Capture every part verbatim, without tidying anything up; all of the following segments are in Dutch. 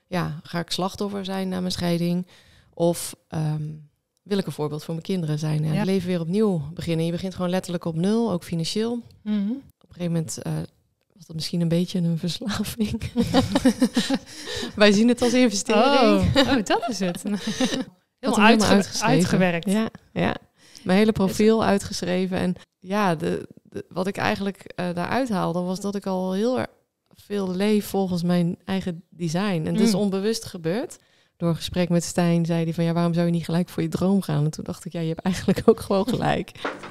ja, ga ik slachtoffer zijn na mijn scheiding? Of um, wil ik een voorbeeld voor mijn kinderen zijn? Ja, ja. Het leven weer opnieuw beginnen. Je begint gewoon letterlijk op nul, ook financieel. Mm-hmm. Op een gegeven moment uh, was dat misschien een beetje een verslaving. Wij zien het als investering. Oh, oh dat is het. Heel uitge- uitge- uitgewerkt. Ja, ja, mijn hele profiel uitgeschreven. En ja, de, de, wat ik eigenlijk uh, daaruit haalde, was dat ik al heel erg veel leef volgens mijn eigen design. En het is mm. onbewust gebeurd. Door een gesprek met Stijn zei hij van ja, waarom zou je niet gelijk voor je droom gaan? En toen dacht ik, ja, je hebt eigenlijk ook gewoon gelijk.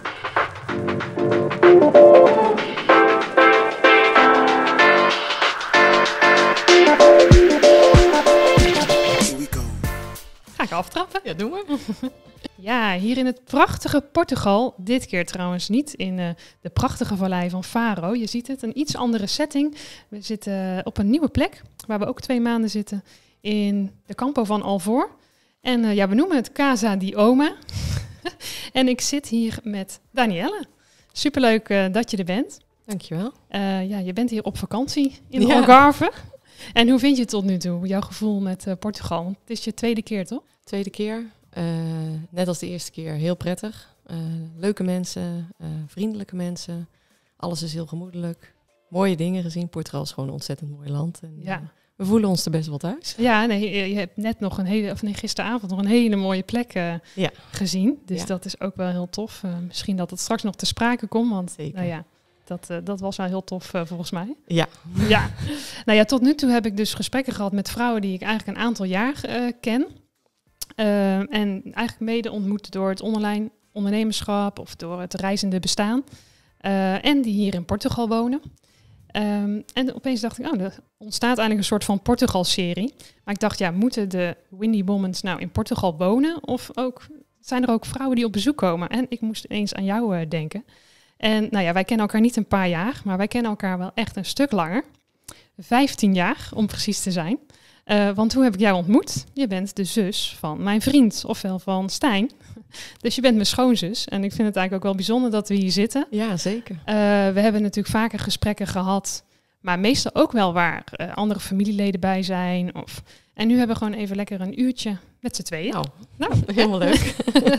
Ga ik aftrappen? Ja, doen we. Ja, hier in het prachtige Portugal. Dit keer trouwens niet in uh, de prachtige vallei van Faro. Je ziet het, een iets andere setting. We zitten op een nieuwe plek, waar we ook twee maanden zitten. In de Campo van Alvor. En uh, ja, we noemen het Casa di Oma. En ik zit hier met Danielle. Superleuk uh, dat je er bent. Dankjewel. Uh, ja, je bent hier op vakantie in ja. Algarve. En hoe vind je het tot nu toe, jouw gevoel met uh, Portugal? Want het is je tweede keer, toch? Tweede keer. Uh, net als de eerste keer. Heel prettig. Uh, leuke mensen, uh, vriendelijke mensen. Alles is heel gemoedelijk. Mooie dingen gezien. Portugal is gewoon een ontzettend mooi land. En, ja. Uh, we voelen ons er best wel thuis. Ja, nee, je hebt net nog een hele, of nee, gisteravond nog een hele mooie plek uh, ja. gezien. Dus ja. dat is ook wel heel tof. Uh, misschien dat het straks nog te sprake komt, want Zeker. Nou ja, dat, uh, dat was wel heel tof uh, volgens mij. Ja. ja. Nou ja, tot nu toe heb ik dus gesprekken gehad met vrouwen die ik eigenlijk een aantal jaar uh, ken. Uh, en eigenlijk mede ontmoet door het online ondernemerschap of door het reizende bestaan. Uh, en die hier in Portugal wonen. Um, en opeens dacht ik, oh, er ontstaat eigenlijk een soort van Portugal-serie. Maar ik dacht, ja, moeten de Windy Womans nou in Portugal wonen? Of ook, zijn er ook vrouwen die op bezoek komen? En ik moest eens aan jou uh, denken. En nou ja, wij kennen elkaar niet een paar jaar, maar wij kennen elkaar wel echt een stuk langer. Vijftien jaar, om precies te zijn. Uh, want hoe heb ik jou ontmoet? Je bent de zus van mijn vriend, ofwel van Stijn. Dus je bent mijn schoonzus. En ik vind het eigenlijk ook wel bijzonder dat we hier zitten. Ja, zeker. Uh, we hebben natuurlijk vaker gesprekken gehad, maar meestal ook wel waar uh, andere familieleden bij zijn. Of... En nu hebben we gewoon even lekker een uurtje met z'n tweeën. Nou, nou helemaal leuk.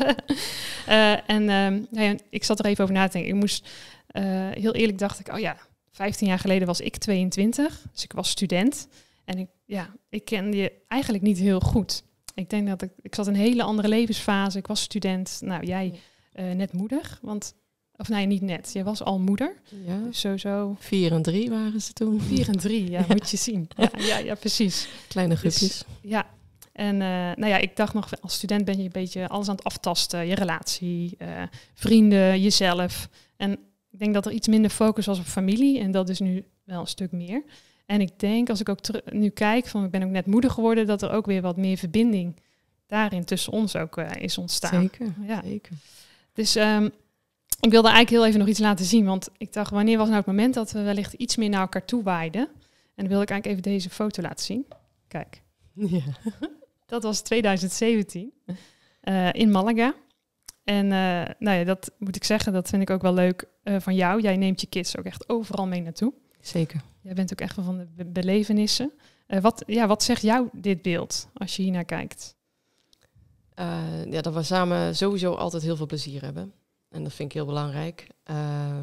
uh, en uh, nou ja, ik zat er even over na te denken. Ik moest, uh, heel eerlijk dacht ik, oh ja, vijftien jaar geleden was ik tweeëntwintig. Dus ik was student. En ik, ja, ik kende je eigenlijk niet heel goed. Ik denk dat ik, ik zat in een hele andere levensfase. Ik was student. Nou, jij uh, net moeder. Want, of nee, niet net. Jij was al moeder. Ja. Dus sowieso. Vier en drie waren ze toen. Vier en drie, ja, ja. Moet je zien. Ja, ja, ja precies. Kleine groepjes. Dus, ja. En uh, nou ja, ik dacht nog, als student ben je een beetje alles aan het aftasten. Je relatie, uh, vrienden, jezelf. En ik denk dat er iets minder focus was op familie. En dat is nu wel een stuk meer. En ik denk, als ik ook ter- nu kijk, van ik ben ook net moeder geworden, dat er ook weer wat meer verbinding daarin tussen ons ook uh, is ontstaan. Zeker, ja. zeker. Dus um, ik wilde eigenlijk heel even nog iets laten zien, want ik dacht, wanneer was nou het moment dat we wellicht iets meer naar elkaar toe waaiden? En dan wilde ik eigenlijk even deze foto laten zien. Kijk. Ja. Dat was twintig zeventien uh, in Malaga. En uh, nou ja, dat moet ik zeggen, dat vind ik ook wel leuk uh, van jou. Jij neemt je kids ook echt overal mee naartoe. Zeker. Jij bent ook echt wel van de be- belevenissen. Uh, wat, ja, wat zegt jou dit beeld als je hier naar kijkt? Uh, ja, dat we samen sowieso altijd heel veel plezier hebben. En dat vind ik heel belangrijk. Uh,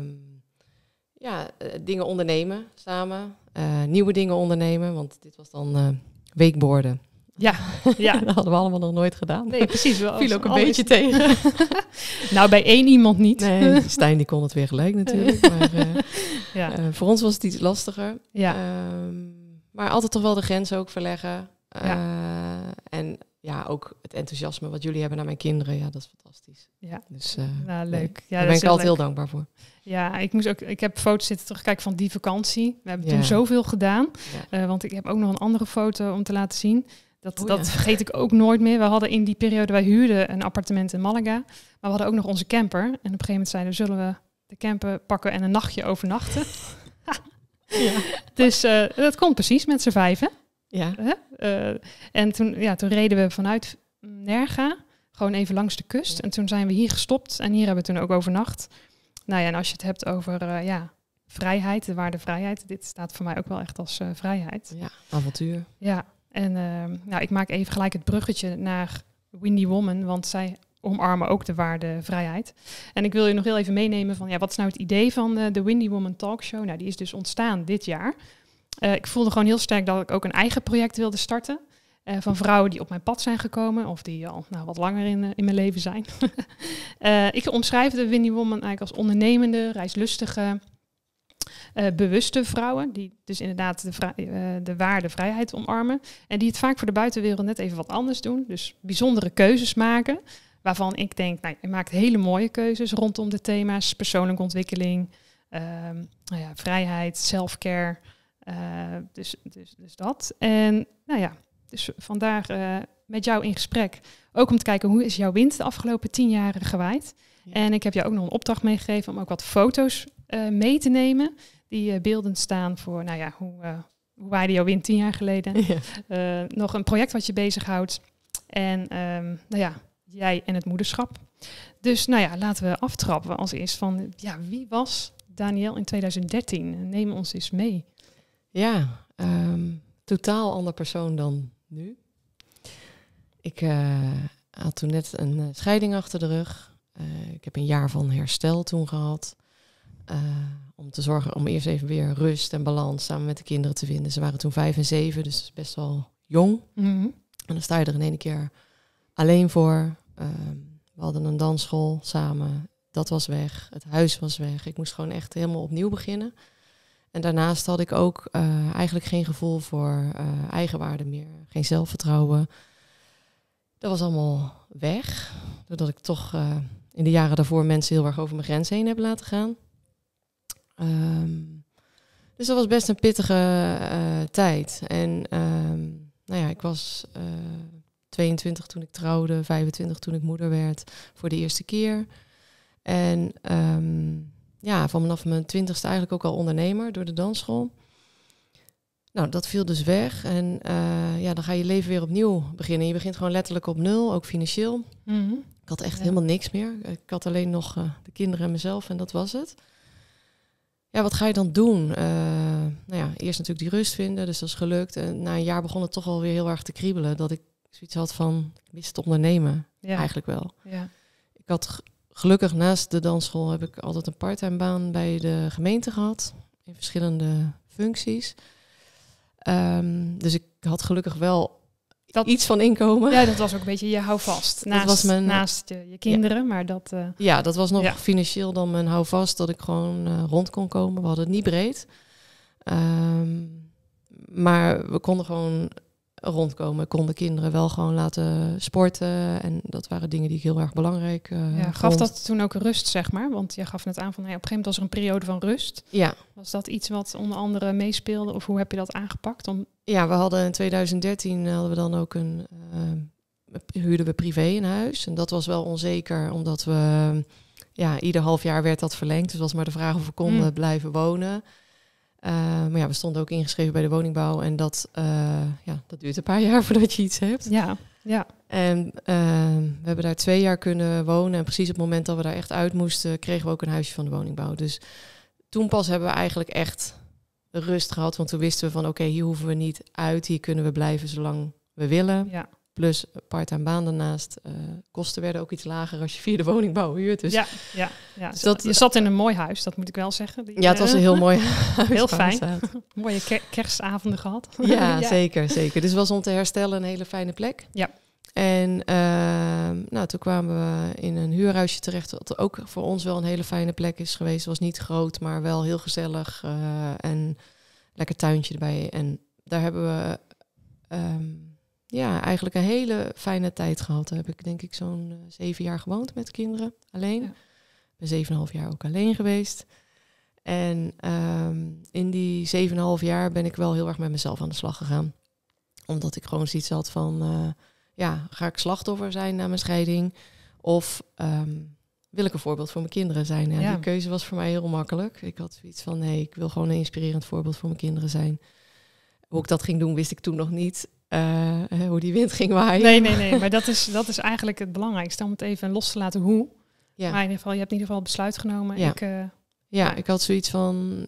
ja, uh, dingen ondernemen samen. Uh, nieuwe dingen ondernemen. Want dit was dan uh, wakeboarden. Ja, ja. Dat hadden we allemaal nog nooit gedaan. Nee, precies. Wel viel ook een alles beetje tegen. Nou, bij één iemand niet. Nee, Stijn die kon het weer gelijk natuurlijk. Maar uh, ja. uh, voor ons was het iets lastiger. Ja. Uh, maar altijd toch wel de grenzen ook verleggen. Uh, Ja. En ja, ook het enthousiasme wat jullie hebben naar mijn kinderen. Ja, dat is fantastisch. Ja, dus, uh, nou, leuk. Nee, Ja, daar dat ben is ik altijd leuk. heel dankbaar voor. Ja, ik moest ook. Ik heb foto's zitten terugkijken van die vakantie. We hebben Ja. toen zoveel gedaan. Ja. Uh, want ik heb ook nog een andere foto om te laten zien. Dat, Oh, dat ja. vergeet ik ook nooit meer. We hadden in die periode, wij huurden een appartement in Malaga. Maar we hadden ook nog onze camper. En op een gegeven moment zeiden we, zullen we de camper pakken en een nachtje overnachten? Ja. Dus uh, dat kon precies met z'n vijven. Ja. Uh, en toen, ja, toen reden we vanuit Nerga, gewoon even langs de kust. En toen zijn we hier gestopt en hier hebben we toen ook overnacht. Nou ja, en als je het hebt over uh, ja, vrijheid, de waarde vrijheid. Dit staat voor mij ook wel echt als uh, vrijheid. Ja, avontuur. Ja, En uh, nou, ik maak even gelijk het bruggetje naar Windy Woman, want zij omarmen ook de waarde vrijheid. En ik wil je nog heel even meenemen van, ja, wat is nou het idee van uh, de Windy Woman Talkshow? Nou, die is dus ontstaan dit jaar. Uh, ik voelde gewoon heel sterk dat ik ook een eigen project wilde starten. Uh, van vrouwen die op mijn pad zijn gekomen of die al nou, wat langer in, uh, in mijn leven zijn. uh, ik omschrijf de Windy Woman eigenlijk als ondernemende, reislustige, uh, bewuste vrouwen. Die dus inderdaad de, vrij, uh, de waarde vrijheid omarmen. En die het vaak voor de buitenwereld net even wat anders doen. Dus bijzondere keuzes maken. Waarvan ik denk, nou, je maakt hele mooie keuzes rondom de thema's. Persoonlijke ontwikkeling, uh, nou ja, vrijheid, self-care. Uh, dus, dus, dus dat. En nou ja, dus vandaag uh, met jou in gesprek. Ook om te kijken, hoe is jouw wind de afgelopen tien jaar gewaaid? Ja. En ik heb jou ook nog een opdracht meegegeven om ook wat foto's uh, mee te nemen. Die uh, beeldend staan voor, nou ja, hoe, uh, hoe waaide jouw wind tien jaar geleden? Ja. Uh, nog een project wat je bezighoudt. En um, nou ja, jij en het moederschap. Dus nou ja, laten we aftrappen als eerst van, ja, wie was Danielle in twintig dertien? Neem ons eens mee. Ja, um, totaal ander persoon dan nu. Ik uh, had toen net een uh, scheiding achter de rug. Uh, ik heb een jaar van herstel toen gehad. Uh, om te zorgen om eerst even weer rust en balans samen met de kinderen te vinden. Ze waren toen vijf en zeven, dus best wel jong. Mm-hmm. En dan sta je er in één keer alleen voor. Uh, we hadden een dansschool samen. Dat was weg. Het huis was weg. Ik moest gewoon echt helemaal opnieuw beginnen. En daarnaast had ik ook uh, eigenlijk geen gevoel voor uh, eigenwaarde meer. Geen zelfvertrouwen. Dat was allemaal weg. Doordat ik toch uh, in de jaren daarvoor mensen heel erg over mijn grens heen heb laten gaan. Um, dus dat was best een pittige uh, tijd. En um, nou ja, ik was uh, tweeëntwintig toen ik trouwde. vijfentwintig toen ik moeder werd voor de eerste keer. En um, ja, vanaf mijn twintigste eigenlijk ook al ondernemer door de dansschool. Nou, dat viel dus weg. En uh, ja, dan ga je leven weer opnieuw beginnen. Je begint gewoon letterlijk op nul, ook financieel. Mm-hmm. Ik had echt ja. helemaal niks meer. Ik had alleen nog uh, de kinderen en mezelf en dat was het. Ja, wat ga je dan doen? Uh, nou ja, eerst natuurlijk die rust vinden, dus dat is gelukt. En na een jaar begon het toch alweer heel erg te kriebelen. Dat ik zoiets had van, ik wist het ondernemen, ja. eigenlijk wel. Ja. Ik had g- gelukkig naast de dansschool heb ik altijd een parttime baan bij de gemeente gehad. In verschillende functies. Um, dus ik had gelukkig wel dat, iets van inkomen. Ja, dat was ook een beetje je houvast. Naast, was mijn, naast je, je kinderen, ja. maar dat... Uh, ja, dat was nog ja. financieel dan mijn houvast, dat ik gewoon uh, rond kon komen. We hadden het niet breed. Um, maar we konden gewoon rondkomen. Ik kon de kinderen wel gewoon laten sporten. En dat waren dingen die ik heel erg belangrijk uh, ja, gaf vond. Dat toen ook rust, zeg maar? Want je gaf net aan van, hey, op een gegeven moment was er een periode van rust. Ja. Was dat iets wat onder andere meespeelde? Of hoe heb je dat aangepakt? Om... Ja, we hadden in twintig dertien hadden we dan ook een... Uh, huurden we privé een huis. En dat was wel onzeker, omdat we... Ja, ieder half jaar werd dat verlengd. Dus was maar de vraag of we konden mm. blijven wonen. Uh, maar ja, we stonden ook ingeschreven bij de woningbouw. En dat, uh, ja, dat duurt een paar jaar voordat je iets hebt. Ja, ja. En uh, we hebben daar twee jaar kunnen wonen. En precies op het moment dat we daar echt uit moesten, kregen we ook een huisje van de woningbouw. Dus toen pas hebben we eigenlijk echt rust gehad. Want toen wisten we van, oké, okay, hier hoeven we niet uit. Hier kunnen we blijven zolang we willen. Ja. Plus part-time baan daarnaast. Uh, kosten werden ook iets lager als je via de woningbouw huurt. Dus, ja, ja, ja. Dus dat, je zat in een mooi huis, dat moet ik wel zeggen. Die, ja, het was een heel mooi huis. Heel fijn. Mooie ke- kerstavonden gehad. Ja, ja, zeker, zeker. Dus het was om te herstellen een hele fijne plek. Ja. En uh, nou, toen kwamen we in een huurhuisje terecht, wat ook voor ons wel een hele fijne plek is geweest. Het was niet groot, maar wel heel gezellig. Uh, en lekker tuintje erbij. En daar hebben we... Um, Ja, eigenlijk een hele fijne tijd gehad. Daar heb ik denk ik zo'n uh, zeven jaar gewoond met kinderen, alleen. Ja. Ik ben zeven en een half jaar ook alleen geweest. En um, in die zeven en een half jaar ben ik wel heel erg met mezelf aan de slag gegaan. Omdat ik gewoon zoiets had van, uh, ja, ga ik slachtoffer zijn na mijn scheiding? Of um, wil ik een voorbeeld voor mijn kinderen zijn? Ja, ja. Die keuze was voor mij heel makkelijk. Ik had zoiets van, nee, ik wil gewoon een inspirerend voorbeeld voor mijn kinderen zijn. Hoe ik dat ging doen, wist ik toen nog niet. Uh, hoe die wind ging waaien. Nee, nee, nee. Maar dat is, dat is eigenlijk het belangrijkste. Om het even los te laten hoe. Ja. Maar in ieder geval, je hebt in ieder geval besluit genomen. Ja, ik, uh, ja, ik had zoiets van...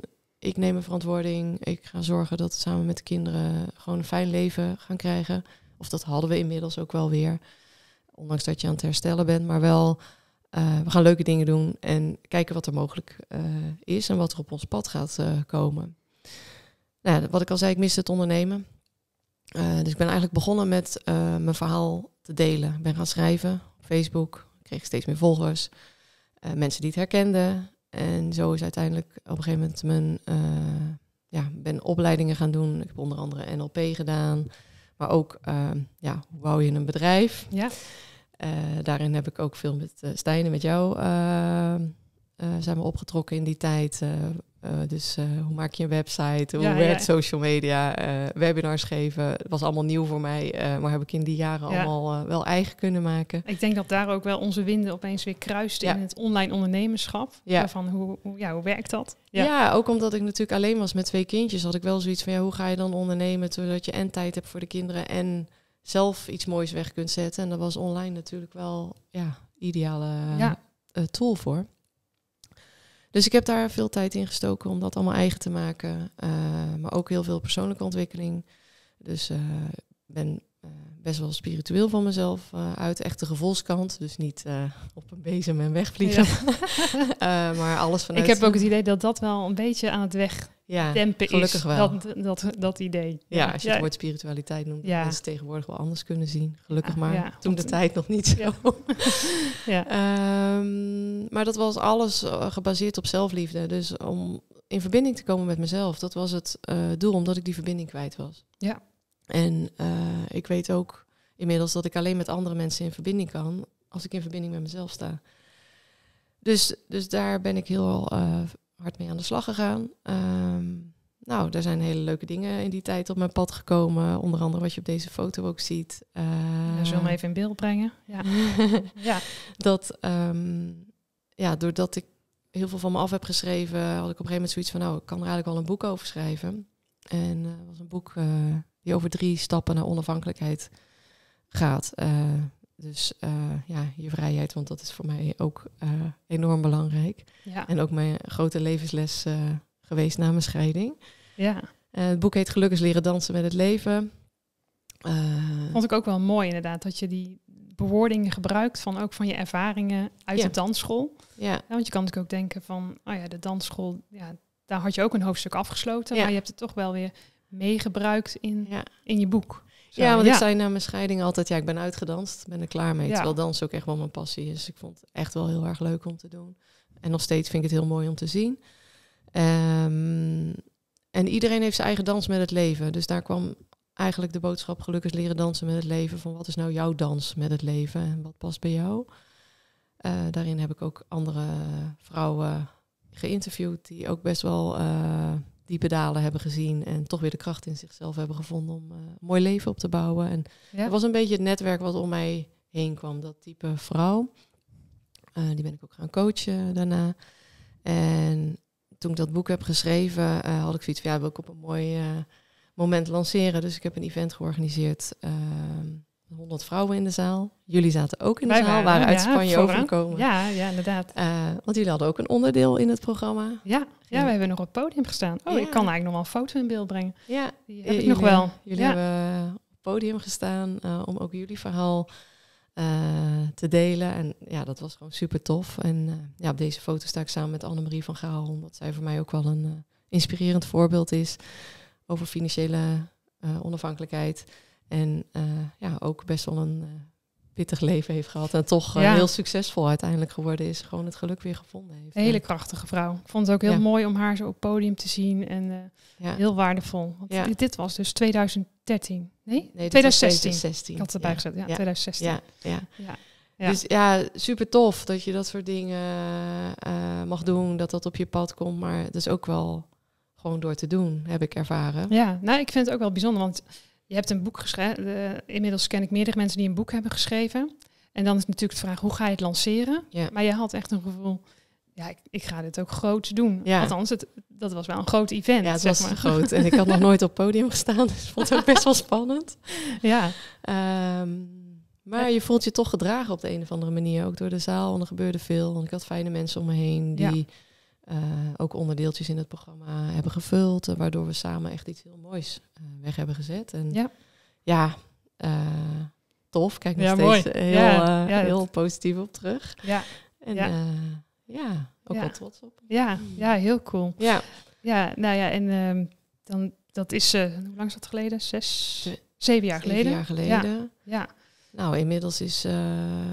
ik neem mijn verantwoording. Ik ga zorgen dat we samen met de kinderen gewoon een fijn leven gaan krijgen. Of dat hadden we inmiddels ook wel weer. Ondanks dat je aan het herstellen bent, maar wel... Uh, we gaan leuke dingen doen en kijken wat er mogelijk uh, is en wat er op ons pad gaat uh, komen. Nou ja, wat ik al zei, ik mis het ondernemen. Uh, dus ik ben eigenlijk begonnen met uh, mijn verhaal te delen. Ik ben gaan schrijven op Facebook. Ik kreeg steeds meer volgers. Uh, mensen die het herkenden. En zo is uiteindelijk op een gegeven moment mijn... Uh, ja, ben opleidingen gaan doen. Ik heb onder andere N L P gedaan. Maar ook, uh, ja, hoe bouw je een bedrijf? Ja. Uh, daarin heb ik ook veel met uh, Stijn en met jou uh, uh, zijn we opgetrokken in die tijd. Uh, uh, dus uh, hoe maak je een website? Hoe ja, werkt ja. social media? Uh, webinars geven. Het was allemaal nieuw voor mij. Uh, maar heb ik in die jaren ja. allemaal uh, wel eigen kunnen maken. Ik denk dat daar ook wel onze winden opeens weer kruisten ja. in het online ondernemerschap. Ja. Van hoe, hoe, ja, hoe werkt dat? Ja. ja, ook omdat ik natuurlijk alleen was met twee kindjes. Had ik wel zoiets van, ja, hoe ga je dan ondernemen? Zodat je en tijd hebt voor de kinderen en... zelf iets moois weg kunt zetten. En dat was online natuurlijk wel ja, ideale ja. uh, tool voor. Dus ik heb daar veel tijd in gestoken om dat allemaal eigen te maken. Uh, maar ook heel veel persoonlijke ontwikkeling. Dus ik uh, ben uh, best wel spiritueel van mezelf uh, uit. Echt de gevoelskant. Dus niet uh, op een bezem en wegvliegen. Ja. uh, maar alles vanuit... Ik heb ook het idee dat dat wel een beetje aan het weg... Ja, dempen gelukkig is, wel. Dat, dat, dat idee. Ja, ja als je ja. het woord spiritualiteit noemt, ja. dat mensen tegenwoordig wel anders kunnen zien. Gelukkig ja, maar. Ja, toen de een... tijd nog niet zo. Ja. ja. Um, maar dat was alles uh, gebaseerd op zelfliefde. Dus om in verbinding te komen met mezelf, dat was het uh, doel, omdat ik die verbinding kwijt was. Ja. En uh, ik weet ook inmiddels dat ik alleen met andere mensen in verbinding kan, als ik in verbinding met mezelf sta. Dus, dus daar ben ik heel... Uh, hard mee aan de slag gegaan. Um, nou, er zijn hele leuke dingen in die tijd op mijn pad gekomen. Onder andere wat je op deze foto ook ziet. Uh, ja, zullen we hem even in beeld brengen? Ja. ja. Dat, um, ja, doordat ik heel veel van me af heb geschreven, had ik op een gegeven moment zoiets van, nou, ik kan er eigenlijk wel een boek over schrijven. En dat uh, was een boek uh, die over drie stappen naar onafhankelijkheid gaat. Uh, Dus uh, ja, je vrijheid, want dat is voor mij ook uh, enorm belangrijk. Ja. En ook mijn grote levensles uh, geweest na mijn scheiding. Ja. Uh, het boek heet Geluk is leren dansen met het leven. Uh, Vond ik ook wel mooi inderdaad, dat je die bewoordingen gebruikt van ook van je ervaringen uit ja. de dansschool. Ja. Ja, want je kan natuurlijk ook denken van, oh ja, de dansschool, ja, daar had je ook een hoofdstuk afgesloten. Ja. Maar je hebt het toch wel weer meegebruikt in, ja. in je boek. Zo, ja, want ja. ik zei na mijn scheiding altijd, ja, ik ben uitgedanst, ben er klaar mee. Ja. Terwijl dansen ook echt wel mijn passie is. Ik vond het echt wel heel erg leuk om te doen. En nog steeds vind ik het heel mooi om te zien. Um, en iedereen heeft zijn eigen dans met het leven. Dus daar kwam eigenlijk de boodschap, gelukkig leren dansen met het leven. Van wat is nou jouw dans met het leven en wat past bij jou? Uh, daarin heb ik ook andere vrouwen geïnterviewd die ook best wel... Uh, diepe dalen hebben gezien en toch weer de kracht in zichzelf hebben gevonden om uh, een mooi leven op te bouwen. En ja. dat was een beetje het netwerk wat om mij heen kwam, dat type vrouw. Uh, die ben ik ook gaan coachen daarna. En toen ik dat boek heb geschreven, uh, had ik zoiets van, ja, wil ik op een mooi uh, moment lanceren. Dus ik heb een event georganiseerd. Uh, honderd vrouwen in de zaal. Jullie zaten ook in de Wij zaal, waren, waren uit ja, Spanje vooraan. overgekomen. Ja, ja, inderdaad. Uh, want jullie hadden ook een onderdeel in het programma. Ja, ja, we hebben nog op het podium gestaan. Oh, ja. ik kan eigenlijk nog wel een foto in beeld brengen. Ja, die heb ik jullie, nog wel. Jullie ja. hebben op het podium gestaan uh, om ook jullie verhaal uh, te delen. En ja, dat was gewoon super tof. En uh, ja, op deze foto sta ik samen met Annemarie van Gaal, omdat zij voor mij ook wel een uh, inspirerend voorbeeld is over financiële uh, onafhankelijkheid. En uh, ja, ook best wel een uh, pittig leven heeft gehad. En toch uh, ja. heel succesvol uiteindelijk geworden is. Gewoon het geluk weer gevonden heeft. Een hele krachtige vrouw. Ik vond het ook heel ja. mooi om haar zo op het podium te zien. En uh, ja. heel waardevol. Want ja. dit, dit was dus twintig dertien. Nee? nee twintig zestien. twintig zestien. Ik had het erbij ja. gezet. Ja, ja. twintig zestien. Ja, ja. ja. Ja. Dus ja, super tof dat je dat soort dingen uh, mag doen. Dat dat op je pad komt. Maar het is ook wel gewoon door te doen, heb ik ervaren. Ja, nou, ik vind het ook wel bijzonder. Want je hebt een boek geschreven. Uh, inmiddels ken ik meerdere mensen die een boek hebben geschreven. En dan is natuurlijk de vraag, hoe ga je het lanceren? Ja. Maar je had echt een gevoel, ja, ik, ik ga dit ook groot doen. Ja. Althans, het, dat was wel een groot event. Ja, het zeg was maar. groot. En ik had nog nooit op het podium gestaan. Dus ik vond het ook best wel spannend. Ja. Um, maar je voelt je toch gedragen op de een of andere manier. Ook door de zaal, en er gebeurde veel. Want ik had fijne mensen om me heen die uh, ook onderdeeltjes in het programma hebben gevuld. Uh, waardoor we samen echt iets heel moois uh, weg hebben gezet. En ja, ja uh, tof. Kijk nog ja, steeds mooi. heel, ja, uh, ja, heel dat... positief op terug. Ja. En ja, uh, ja ook ja. wel trots op. Ja, ja, heel cool. Ja, ja nou ja, en uh, dan, dat is, uh, hoe lang is dat geleden? Zes, Ze- zeven jaar geleden? Zeven jaar geleden. Ja. ja. Nou, inmiddels is uh,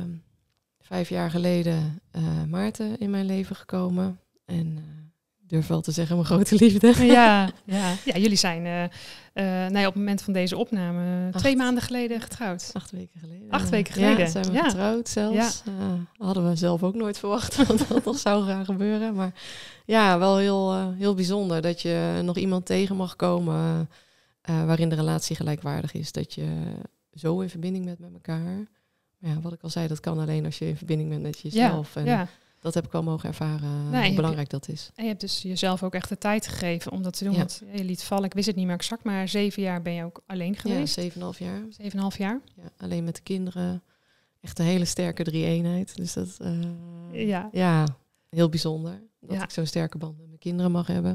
vijf jaar geleden uh, Maarten in mijn leven gekomen. En uh, ik durf wel te zeggen, mijn grote liefde. Ja, ja. ja jullie zijn uh, uh, nou ja, op het moment van deze opname Acht. twee maanden geleden getrouwd. Acht weken geleden. Acht weken geleden. Ja, zijn we ja. getrouwd zelfs. Ja. Uh, hadden we zelf ook nooit verwacht dat dat nog zou gaan gebeuren. Maar ja, wel heel, uh, heel bijzonder dat je nog iemand tegen mag komen uh, waarin de relatie gelijkwaardig is. Dat je zo in verbinding bent met elkaar. Ja, wat ik al zei, dat kan alleen als je in verbinding bent met jezelf. Ja, en ja. dat heb ik wel mogen ervaren, nee, hoe belangrijk je, dat is. En je hebt dus jezelf ook echt de tijd gegeven om dat te doen. Ja. Want je liet vallen, ik wist het niet meer exact, maar zeven jaar ben je ook alleen geweest. Ja, zeven en half jaar. Zeven en half jaar. Ja, alleen met de kinderen. Echt een hele sterke drie-eenheid. Dus dat, uh, ja. ja, heel bijzonder. Dat ja. ik zo'n sterke band met mijn kinderen mag hebben.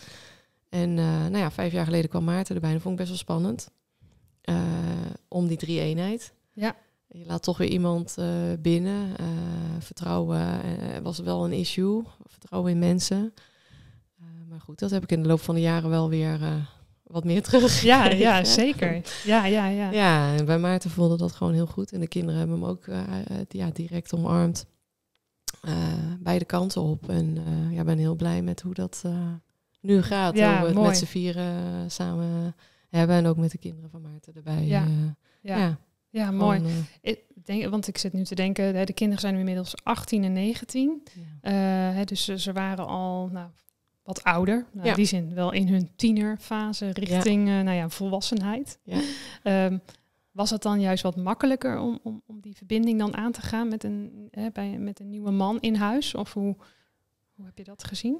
En uh, nou ja, vijf jaar geleden kwam Maarten erbij. Dat vond ik best wel spannend. Uh, om die drie-eenheid. Ja. Je laat toch weer iemand uh, binnen. Uh, vertrouwen uh, was wel een issue. Vertrouwen in mensen. Uh, maar goed, dat heb ik in de loop van de jaren wel weer uh, wat meer terug. Ja, ja, zeker. Ja, ja, ja. Ja, en bij Maarten voelde dat gewoon heel goed. En de kinderen hebben hem ook uh, ja, direct omarmd. Uh, beide kanten op. En uh, ja, ben heel blij met hoe dat uh, nu gaat. Ja, hoe we het mooi. met z'n vieren uh, samen hebben. En ook met de kinderen van Maarten erbij. Ja, uh, ja. ja. Ja, mooi. Gewoon, uh, ik denk, want ik zit nu te denken, hè, de kinderen zijn nu inmiddels achttien en negentien. Ja. Uh, hè, dus ze waren al nou, wat ouder. Nou, ja. In die zin wel in hun tienerfase richting ja. Uh, nou ja, volwassenheid. Ja. Um, was het dan juist wat makkelijker om, om, om die verbinding dan aan te gaan met een, hè, bij, met een nieuwe man in huis? Of hoe, hoe heb je dat gezien?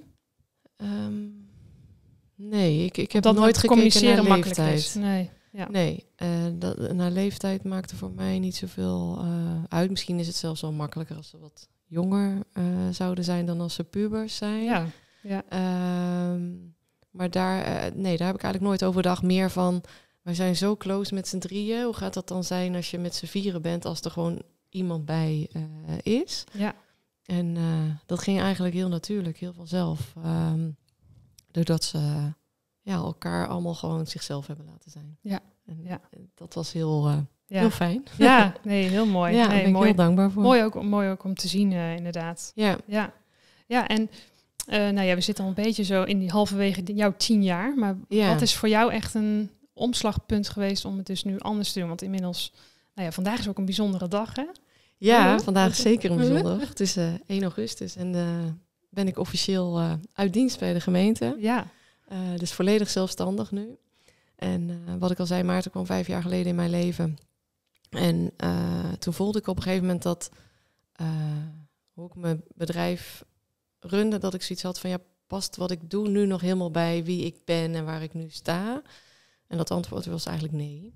Um, nee, ik, ik heb dat nooit gekeken naar makkelijk leeftijd. Is. Nee. Ja. Nee, uh, dat, naar leeftijd maakte voor mij niet zoveel uh, uit. Misschien is het zelfs wel makkelijker als ze wat jonger uh, zouden zijn dan als ze pubers zijn. Ja. Ja. Um, maar daar, uh, nee, daar heb ik eigenlijk nooit overdag meer van. We zijn zo close met z'n drieën. Hoe gaat dat dan zijn als je met z'n vieren bent, als er gewoon iemand bij uh, is? Ja. En uh, dat ging eigenlijk heel natuurlijk, heel vanzelf. Um, doordat ze uh, ja, elkaar allemaal gewoon zichzelf hebben laten zijn. Ja. En ja. dat was heel, uh, ja. heel fijn. Ja, nee, heel mooi. Ja, daar nee, ben ik mooi. heel dankbaar voor. Mooi ook, mooi ook om te zien, uh, inderdaad. Ja. Ja, ja en uh, nou ja, we zitten al een beetje zo in die halverwege jouw tien jaar. Maar ja. wat is voor jou echt een omslagpunt geweest om het dus nu anders te doen? Want inmiddels, nou ja, vandaag is ook een bijzondere dag, hè? Ja, uh-huh. vandaag is zeker een bijzondere dag. Het is uh, één augustus en uh, ben ik officieel uh, uit dienst bij de gemeente. Ja. Uh, dus volledig zelfstandig nu. En uh, wat ik al zei, Maarten kwam vijf jaar geleden in mijn leven. En uh, toen voelde ik op een gegeven moment dat uh, hoe ik mijn bedrijf runde, dat ik zoiets had van ja, past wat ik doe nu nog helemaal bij wie ik ben en waar ik nu sta? En dat antwoord was eigenlijk nee.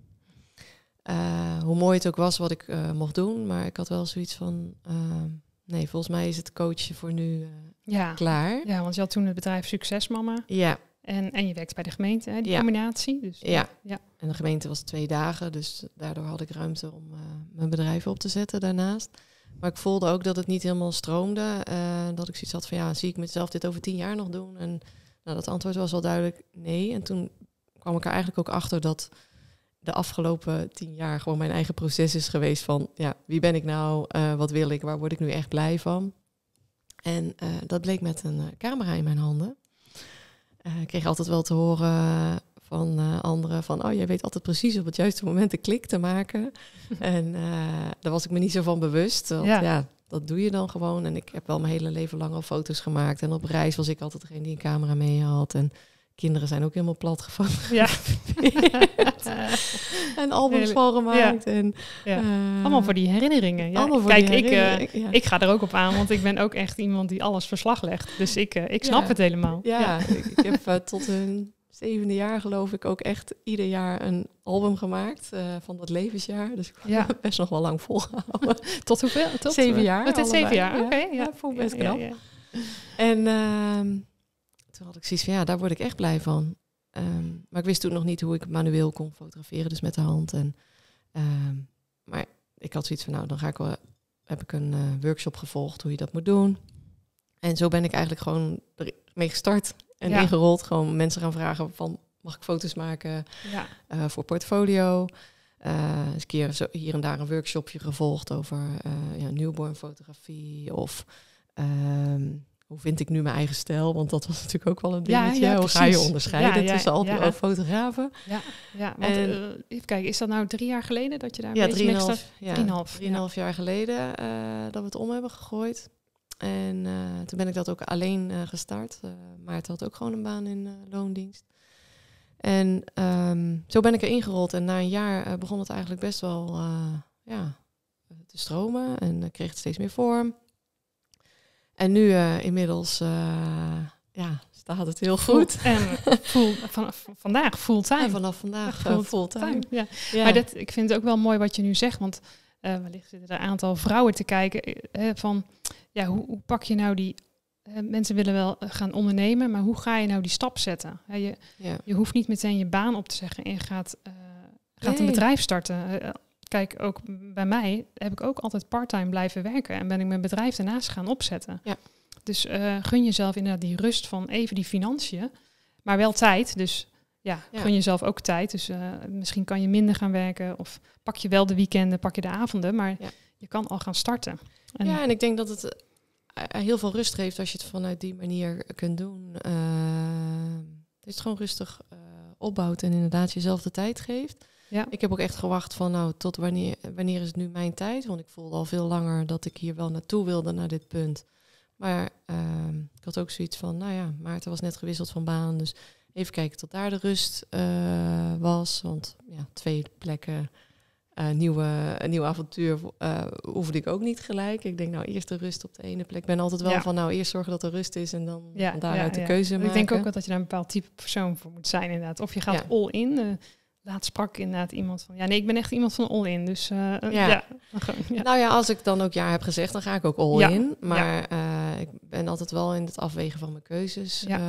Uh, hoe mooi het ook was wat ik uh, mocht doen, maar ik had wel zoiets van uh, nee, volgens mij is het coachen voor nu uh, ja. klaar. Ja, want je had toen het bedrijf Succesmama. Ja. En, en je werkt bij de gemeente, hè, die ja. combinatie. Dus, ja. ja, en de gemeente was twee dagen, dus daardoor had ik ruimte om uh, mijn bedrijf op te zetten daarnaast. Maar ik voelde ook dat het niet helemaal stroomde. Uh, dat ik zoiets had van, ja, zie ik mezelf dit over tien jaar nog doen? En nou, dat antwoord was wel duidelijk nee. En toen kwam ik er eigenlijk ook achter dat de afgelopen tien jaar gewoon mijn eigen proces is geweest van, ja, wie ben ik nou? Uh, wat wil ik? Waar word ik nu echt blij van? En uh, dat bleek met een uh, camera in mijn handen. Uh, ik kreeg altijd wel te horen van uh, anderen van, oh, jij weet altijd precies op het juiste moment de klik te maken. En uh, daar was ik me niet zo van bewust. Want, ja. ja, dat doe je dan gewoon. En ik heb wel mijn hele leven lang al foto's gemaakt. En op reis was ik altijd degene die een camera mee had. En kinderen zijn ook helemaal plat gevangen. Ja. en albums van gemaakt. Ja. En, ja. uh, allemaal voor die herinneringen. Ja. Allemaal voor Kijk, die ik, herinneringen, uh, ja. ik ga er ook op aan, want ik ben ook echt iemand die alles verslag legt. Dus ik, uh, ik snap ja. het helemaal. Ja, ja. ik, ik heb uh, tot hun zevende jaar geloof ik ook echt ieder jaar een album gemaakt uh, van dat levensjaar. Dus ik ja. heb best nog wel lang volgehouden. Tot hoeveel? Tot zeven jaar. Tot zeven jaar, ja. oké. Okay, ja. ja, vond ik best knap. Ja, ja. En uh, toen had ik zoiets van, ja, daar word ik echt blij van. Um, maar ik wist toen nog niet hoe ik manueel kon fotograferen, dus met de hand. En, um, maar ik had zoiets van, nou, dan ga ik wel, heb ik een uh, workshop gevolgd hoe je dat moet doen. En zo ben ik eigenlijk gewoon mee gestart en ja. ingerold. Gewoon mensen gaan vragen van, mag ik foto's maken ja. uh, voor portfolio? Uh, eens een keer zo hier en daar een workshopje gevolgd over uh, ja, newborn fotografie of um, hoe vind ik nu mijn eigen stijl? Want dat was natuurlijk ook wel een dingetje. Ja, ja, hoe ga je onderscheiden ja, ja, tussen al die ja. fotografen? Ja, ja want en, uh, even kijken, is dat nou drie jaar geleden dat je daar ja, mee gestart? Ja, drieënhalf ja. jaar geleden uh, dat we het om hebben gegooid. En uh, toen ben ik dat ook alleen uh, gestart. Uh, Maarten had ook gewoon een baan in uh, loondienst. En um, zo ben ik erin gerold. En na een jaar uh, begon het eigenlijk best wel uh, ja, te stromen. En uh, kreeg het steeds meer vorm. En nu uh, inmiddels uh, ja, staat het heel goed. En full, vanaf vandaag fulltime. En vanaf vandaag uh, fulltime. Full ja. Ja. Maar dat, ik vind het ook wel mooi wat je nu zegt. Want uh, wellicht zitten er een aantal vrouwen te kijken. Uh, van, ja, hoe, hoe pak je nou die... Uh, mensen willen wel uh, gaan ondernemen, maar hoe ga je nou die stap zetten? Uh, je, ja. je hoeft niet meteen je baan op te zeggen en je gaat, uh, gaat nee. een bedrijf starten. Uh, kijk, ook bij mij heb ik ook altijd parttime blijven werken en ben ik mijn bedrijf daarnaast gaan opzetten. Ja. Dus uh, gun jezelf inderdaad die rust van even die financiën, maar wel tijd. Dus ja, ja. gun jezelf ook tijd. Dus uh, misschien kan je minder gaan werken of pak je wel de weekenden, pak je de avonden, maar ja. je kan al gaan starten. En ja, en ik denk dat het heel veel rust geeft als je het vanuit die manier kunt doen. Uh, het is gewoon rustig uh, opbouwt en inderdaad jezelf de tijd geeft. Ja. Ik heb ook echt gewacht van nou tot wanneer, wanneer is het nu mijn tijd? Want ik voelde al veel langer dat ik hier wel naartoe wilde naar dit punt. Maar uh, ik had ook zoiets van, nou ja, Maarten was net gewisseld van baan. Dus even kijken tot daar de rust uh, was. Want ja, twee plekken... Uh, nieuwe, een nieuw avontuur uh, hoefde ik ook niet gelijk. Ik denk nou eerst de rust op de ene plek. Ik ben altijd wel ja. van nou eerst zorgen dat er rust is en dan ja, van daaruit ja, de ja. keuze maken. Ik denk ook wel dat je daar een bepaald type persoon voor moet zijn inderdaad. Of je gaat ja. all in. Uh, laatst sprak inderdaad iemand van ja nee ik ben echt iemand van all in. Dus uh, ja. Ja, ja. Nou ja als ik dan ook ja heb gezegd dan ga ik ook all ja. in. Maar ja. uh, ik ben altijd wel in het afwegen van mijn keuzes. Ja, uh,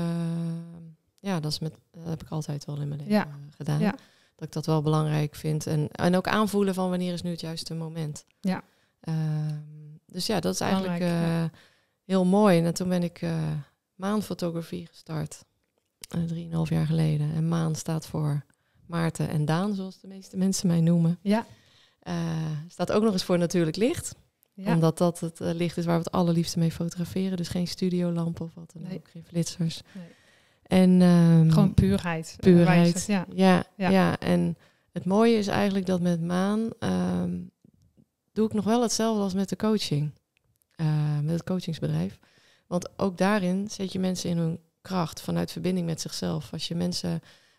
ja dat, is met, dat heb ik altijd wel in mijn leven ja. gedaan. Ja. Dat ik dat wel belangrijk vind. En, en ook aanvoelen van wanneer is nu het juiste moment. Ja. Uh, dus ja, dat is eigenlijk uh, ja. heel mooi. En toen ben ik uh, maanfotografie gestart. Uh, drieënhalf jaar geleden. En maan staat voor Maarten en Daan, zoals de meeste mensen mij noemen. Ja. Uh, staat ook nog eens voor natuurlijk licht. Ja. Omdat dat het uh, licht is waar we het allerliefste mee fotograferen. Dus geen studiolampen of wat dan nee. ook. Geen flitsers. Nee. En, um, Gewoon puurheid. Puurheid, zegt, ja. Ja, ja. ja. En het mooie is eigenlijk dat met maan um, doe ik nog wel hetzelfde als met de coaching. Uh, met het coachingsbedrijf. Want ook daarin zet je mensen in hun kracht vanuit verbinding met zichzelf. Als je mensen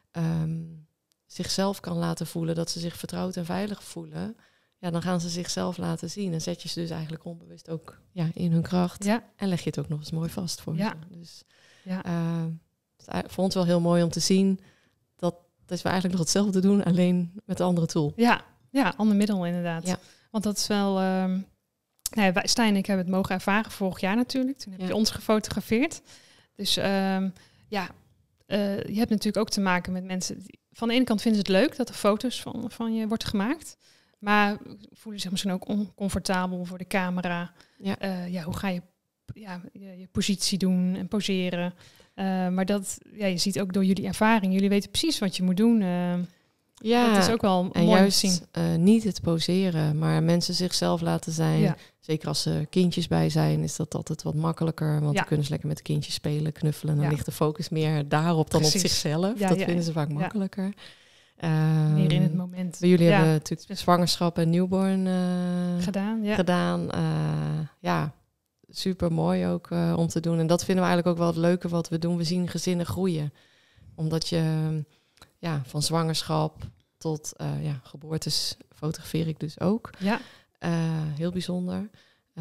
um, zichzelf kan laten voelen, dat ze zich vertrouwd en veilig voelen, ja, dan gaan ze zichzelf laten zien. En zet je ze dus eigenlijk onbewust ook ja, in hun kracht. Ja. En leg je het ook nog eens mooi vast voor ja. ze. Dus, ja. Uh, ik vond het wel heel mooi om te zien dat, dat we eigenlijk nog hetzelfde doen, alleen met een andere tool. Ja, ja, ander middel inderdaad. Ja. Want dat is wel... Um, nou ja, Stijn en ik hebben het mogen ervaren vorig jaar natuurlijk. Toen heb ja. je ons gefotografeerd. Dus um, ja, uh, je hebt natuurlijk ook te maken met mensen... Die, van de ene kant vinden ze het leuk dat er foto's van, van je wordt gemaakt. Maar voelen zich misschien ook oncomfortabel voor de camera. Ja. Uh, ja, hoe ga je, ja, je je positie doen en poseren... Uh, maar dat, ja, je ziet ook door jullie ervaring, jullie weten precies wat je moet doen. Uh, ja, dat is ook wel en mooi juist, te zien. Uh, niet het poseren, maar mensen zichzelf laten zijn. Ja. Zeker als er kindjes bij zijn, is dat altijd wat makkelijker. Want ja. dan kunnen ze lekker met de kindjes spelen, knuffelen. En dan ja. ligt de focus meer daarop dan precies. op zichzelf. Ja, dat ja, vinden ze vaak makkelijker. Ja. Um, meer in het moment. Jullie ja. hebben natuurlijk zwangerschap en newborn uh, gedaan. Ja. gedaan. Uh, ja. Super mooi ook uh, om te doen. En dat vinden we eigenlijk ook wel het leuke wat we doen. We zien gezinnen groeien. Omdat je ja, van zwangerschap tot uh, ja, geboortes fotografeer ik dus ook. Ja. Uh, heel bijzonder. Uh,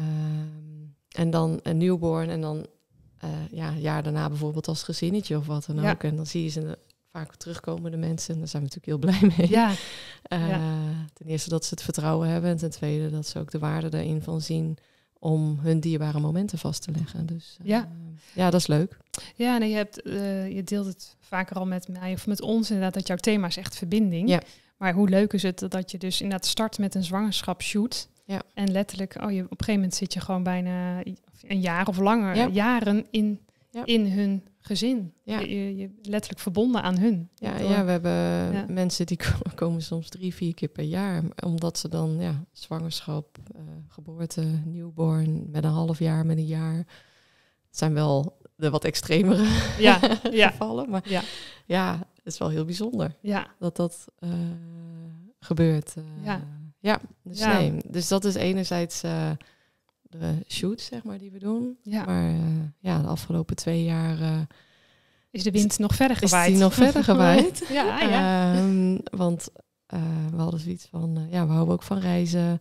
en dan een newborn en dan uh, ja, een jaar daarna bijvoorbeeld als gezinnetje of wat dan ja. ook. En dan zie je ze vaak terugkomende mensen. En daar zijn we natuurlijk heel blij mee. Ja. Uh, ja. Ten eerste dat ze het vertrouwen hebben. En ten tweede dat ze ook de waarde daarin van zien... om hun dierbare momenten vast te leggen. Dus uh, ja. ja, dat is leuk. Ja, nee, je, hebt, uh, je deelt het vaker al met mij of met ons inderdaad, dat jouw thema is echt verbinding. Ja. Maar hoe leuk is het dat je dus inderdaad start met een zwangerschapsshoot. Ja. En letterlijk, oh, je, op een gegeven moment zit je gewoon bijna een jaar of langer, ja. jaren in, ja. in hun gezin. Ja. Je, je, je letterlijk verbonden aan hun. Ja, door, ja we hebben ja. mensen die komen soms drie, vier keer per jaar. Omdat ze dan ja, zwangerschap, uh, geboorte, newborn, met een half jaar, met een jaar. Het zijn wel de wat extremere ja, ja. gevallen. Maar ja. ja, het is wel heel bijzonder ja. dat dat uh, gebeurt. Uh, ja. Ja, dus ja. nee. Dus dat is enerzijds uh, de shoots, zeg maar, die we doen. Ja. Maar uh, ja, de afgelopen twee jaar... Uh, is de wind is, nog verder gewaaid? Is die nog verder gewaaid? ja, ja. Um, want uh, we hadden zoiets van... Uh, ja, we houden ook van reizen.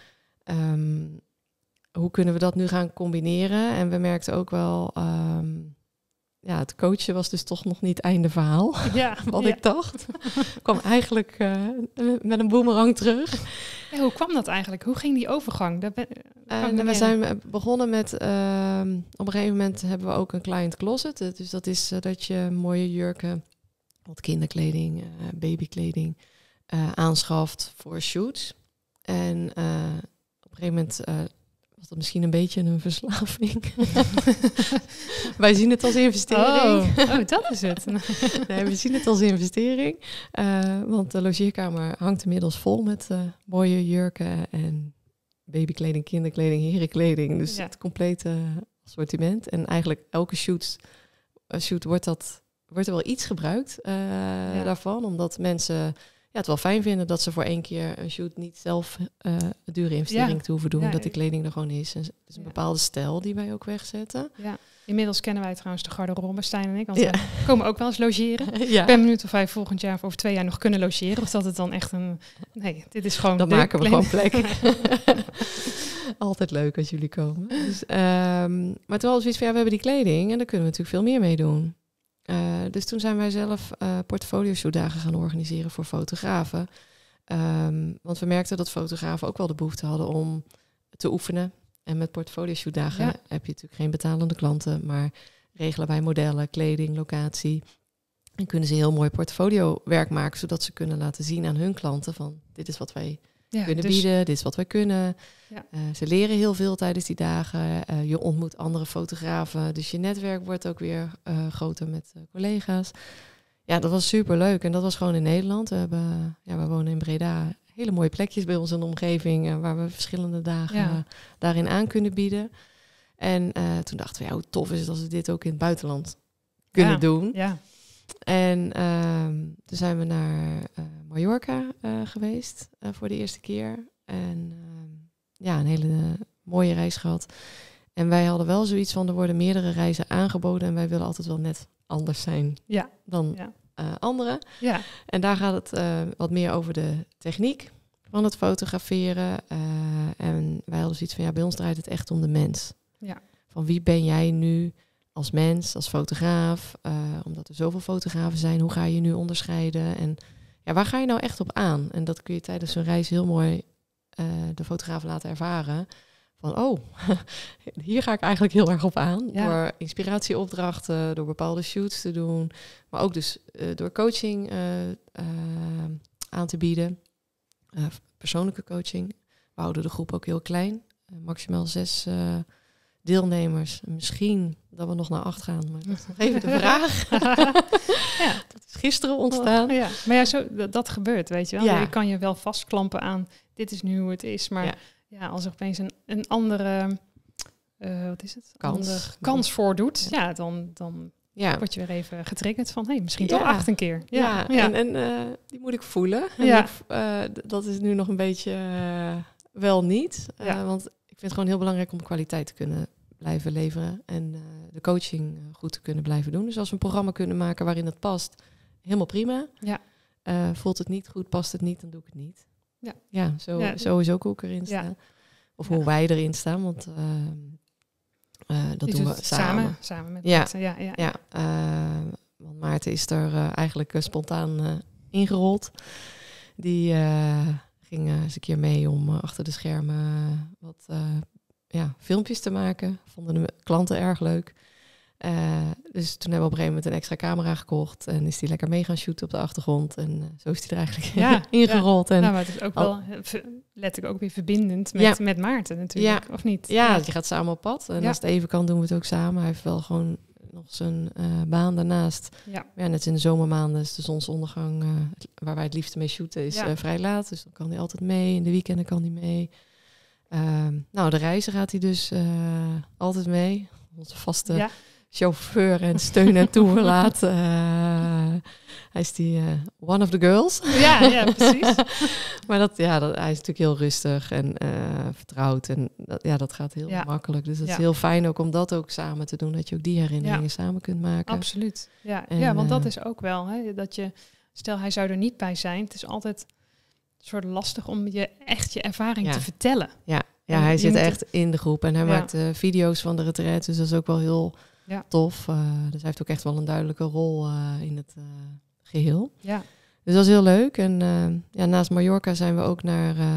Um, hoe kunnen we dat nu gaan combineren? En we merkten ook wel... Um, ja, het coachen was dus toch nog niet einde verhaal. Ja, wat ja. ik dacht. kwam eigenlijk uh, met een boemerang terug. Ja, hoe kwam dat eigenlijk? Hoe ging die overgang? Daar ben, uh, we zijn begonnen met... Uh, op een gegeven moment hebben we ook een client closet. Dus dat is uh, dat je mooie jurken, wat kinderkleding, uh, babykleding uh, aanschaft voor shoots. En uh, op een gegeven moment... Uh, was dat misschien een beetje een verslaving. Wij zien het als investering. Oh, oh dat is het. Nee, we zien het als investering. Uh, want de logeerkamer hangt inmiddels vol met uh, mooie jurken en babykleding, kinderkleding, herenkleding. Dus ja. het complete assortiment. En eigenlijk elke shoot, uh, shoot wordt, dat, wordt er wel iets gebruikt uh, ja. daarvan. Omdat mensen... Ja, het wel fijn vinden dat ze voor één keer een shoot niet zelf uh, een dure investering ja. te hoeven doen. Ja, dat de kleding er gewoon is. En het is een ja. bepaalde stijl die wij ook wegzetten. Ja. Inmiddels kennen wij trouwens de garderobe, Stijn en ik. Want ja. we komen ook wel eens logeren. Ja. Ik ben benieuwd of wij volgend jaar of over twee jaar nog kunnen logeren. Of dat het dan echt een... Nee, dit is gewoon... Dan maken we kleding. Gewoon plek. Altijd leuk als jullie komen. Dus, um, maar toen was zoiets van, ja, we hebben die kleding. En daar kunnen we natuurlijk veel meer mee doen. Uh, dus toen zijn wij zelf uh, portfolio shootdagen gaan organiseren voor fotografen. Um, want we merkten dat fotografen ook wel de behoefte hadden om te oefenen. En met portfolio shootdagen ja. heb je natuurlijk geen betalende klanten, maar regelen wij modellen, kleding, locatie. En kunnen ze heel mooi portfolio werk maken, zodat ze kunnen laten zien aan hun klanten van dit is wat wij ja, kunnen dus bieden, dit is wat wij kunnen. Ja. Uh, ze leren heel veel tijdens die dagen. Uh, je ontmoet andere fotografen. Dus je netwerk wordt ook weer uh, groter met uh, collega's. Ja, dat was super leuk. En dat was gewoon in Nederland. We, hebben, ja, we wonen in Breda. Hele mooie plekjes bij ons in de omgeving. Uh, waar we verschillende dagen ja. uh, daarin aan kunnen bieden. En uh, toen dachten we, ja, hoe tof is het als we dit ook in het buitenland kunnen ja. doen. Ja. En uh, toen zijn we naar uh, Mallorca uh, geweest uh, voor de eerste keer. En uh, ja, een hele uh, mooie reis gehad. En wij hadden wel zoiets van, er worden meerdere reizen aangeboden. En wij willen altijd wel net anders zijn ja. dan ja. uh, anderen. Ja. En daar gaat het uh, wat meer over de techniek van het fotograferen. Uh, en wij hadden zoiets van, ja, bij ons draait het echt om de mens. Ja. Van wie ben jij nu als mens, als fotograaf, uh, omdat er zoveel fotografen zijn, hoe ga je nu onderscheiden? En ja, waar ga je nou echt op aan? En dat kun je tijdens zo'n reis heel mooi uh, de fotograaf laten ervaren. Van, oh, hier ga ik eigenlijk heel erg op aan. Ja. Door inspiratieopdrachten, door bepaalde shoots te doen. Maar ook dus uh, door coaching uh, uh, aan te bieden. Uh, persoonlijke coaching. We houden de groep ook heel klein. Uh, maximaal zes uh, deelnemers. Misschien dat we nog naar acht gaan. Maar dat is nog even de vraag. Ja. Dat is gisteren ontstaan. Oh, ja. Maar ja, zo, dat, dat gebeurt, weet je wel. Ja. Je kan je wel vastklampen aan, dit is nu hoe het is. Maar ja, ja als er opeens een, een andere, uh, wat is het? Kans, andere kans voordoet, ja, ja dan, dan ja. word je weer even getriggerd van, hé, hey, misschien ja. toch acht een keer. Ja, ja. ja. en, en uh, die moet ik voelen. En ja. ik, uh, d- dat is nu nog een beetje uh, wel niet. Uh, ja. Want ik vind het gewoon heel belangrijk om kwaliteit te kunnen blijven leveren en uh, de coaching goed te kunnen blijven doen. Dus als we een programma kunnen maken waarin het past, helemaal prima. Ja. Uh, voelt het niet goed, past het niet, dan doe ik het niet. Ja, ja, zo, ja. zo is ook hoe ik erin sta. Ja. Of hoe ja. wij erin staan, want uh, uh, dat doen we samen. Samen, samen met ja. mensen, ja. ja, ja. ja uh, want Maarten is er uh, eigenlijk uh, spontaan uh, ingerold. Die uh, ging uh, eens een keer mee om uh, achter de schermen uh, wat... Uh, ja, filmpjes te maken. Vonden de klanten erg leuk. Uh, dus toen hebben we op een gegeven moment een extra camera gekocht. En is die lekker mee gaan shooten op de achtergrond. En uh, zo is die er eigenlijk ja, ingerold. Ja. En nou, maar het is ook wel letterlijk ook weer verbindend met, ja. met Maarten natuurlijk, ja. of niet? Ja, ja, je gaat samen op pad. En ja. als het even kan, doen we het ook samen. Hij heeft wel gewoon nog zijn uh, baan daarnaast. Ja. Ja, net in de zomermaanden is de zonsondergang, uh, waar wij het liefst mee shooten, is ja. uh, vrij laat. Dus dan kan hij altijd mee. In de weekenden kan hij mee. Uh, nou, de reizen gaat hij dus uh, altijd mee. Onze vaste... Ja. chauffeur en steun en toeverlaat. Uh, hij is die uh, one of the girls. Ja, ja, precies. Maar dat, ja, dat, hij is natuurlijk heel rustig en uh, vertrouwd. En dat, ja, dat gaat heel ja. makkelijk. Dus dat ja. is heel fijn ook om dat ook samen te doen. Dat je ook die herinneringen ja. samen kunt maken. Absoluut. Ja, en, ja want dat is ook wel. Hè, dat je, stel hij zou er niet bij zijn. Het is altijd een soort lastig om je echt je ervaring ja. te vertellen. Ja, ja hij zit echt het... in de groep. En hij ja. maakt uh, video's van de retraite. Dus dat is ook wel heel... Ja. tof. Uh, dus hij heeft ook echt wel een duidelijke rol uh, in het uh, geheel. Ja. Dus dat is heel leuk. En uh, ja, naast Mallorca zijn we ook naar uh,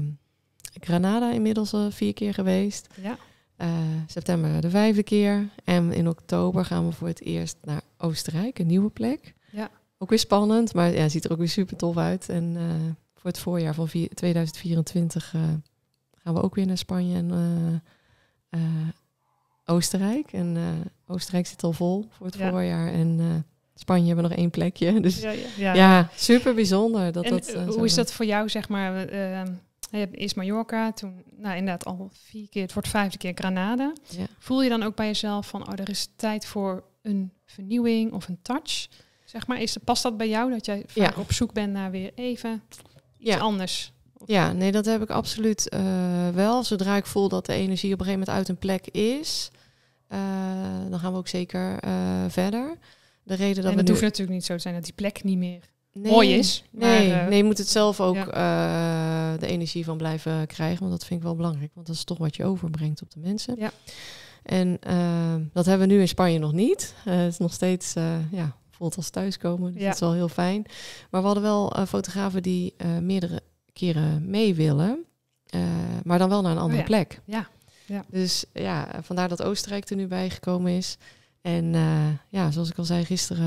Granada inmiddels uh, vier keer geweest. Ja. Uh, september de vijfde keer. En in oktober gaan we voor het eerst naar Oostenrijk, een nieuwe plek. Ja. Ook weer spannend, maar ja, ziet er ook weer super tof uit. En uh, voor het voorjaar van vier, tweeduizend vierentwintig uh, gaan we ook weer naar Spanje en uh, uh, Oostenrijk. En uh, Oostenrijk zit al vol voor het ja. voorjaar. En uh, Spanje hebben we nog één plekje. Dus ja, ja, ja. ja super bijzonder. Dat en dat, uh, hoe is dat voor jou, zeg maar? Uh, je hebt eerst Mallorca, toen nou, inderdaad al vier keer, het wordt vijfde keer Granada. Ja. Voel je dan ook bij jezelf van, oh, er is tijd voor een vernieuwing of een touch? Zeg maar, is, past dat bij jou, dat jij vaak ja. op zoek bent naar weer even iets ja. anders? Ja, nee, dat heb ik absoluut uh, wel. Zodra ik voel dat de energie op een gegeven moment uit een plek is, uh, dan gaan we ook zeker uh, verder. De reden dat en we dat nu... hoeft natuurlijk niet zo te zijn dat die plek niet meer nee, mooi is. Nee, maar, uh, nee, je moet het zelf ook ja. uh, de energie van blijven krijgen. Want dat vind ik wel belangrijk. Want dat is toch wat je overbrengt op de mensen. Ja. En uh, dat hebben we nu in Spanje nog niet. Uh, het is nog steeds, uh, ja, voelt als thuiskomen. Dus ja. dat is wel heel fijn. Maar we hadden wel uh, fotografen die uh, meerdere keren mee willen. Uh, maar dan wel naar een andere oh, ja. plek. Ja. Ja. Dus ja, vandaar dat Oostenrijk er nu bij gekomen is. En uh, ja, zoals ik al zei, gisteren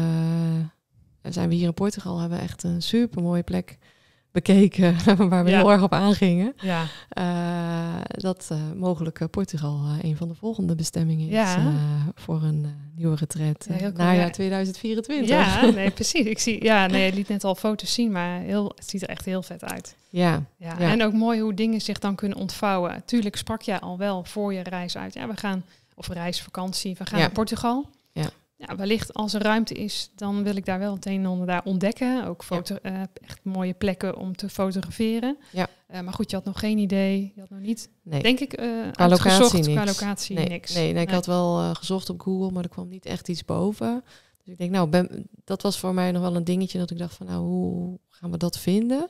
uh, zijn we hier in Portugal. Hebben we echt een super mooie plek bekeken. Waar we ja. heel erg op aangingen. Ja. Uh, dat uh, mogelijk uh, Portugal uh, een van de volgende bestemmingen is. Ja. Uh, voor een uh, nieuwe retreat. Uh, ja, najaar ja. tweeduizend vierentwintig. Ja, nee, precies. Ik zie, ja, nee, je liet net al foto's zien, maar heel, het ziet er echt heel vet uit. Ja. Ja. ja. En ook mooi hoe dingen zich dan kunnen ontvouwen. Tuurlijk sprak jij al wel voor je reis uit. Ja, we gaan, of reisvakantie, we gaan ja. naar Portugal. Ja. Ja, wellicht als er ruimte is, dan wil ik daar wel het een en ander daar ontdekken. Ook foto- ja. uh, echt mooie plekken om te fotograferen. Ja. Uh, maar goed, je had nog geen idee. Je had nog niet, nee. denk ik, uh, qua locatie niks. Qua locatie nee. niks. Nee, nee, nee, ik nee. had wel uh, gezocht op Google, maar er kwam niet echt iets boven. Dus ik denk, nou, ben, dat was voor mij nog wel een dingetje dat ik dacht van, nou, hoe gaan we dat vinden?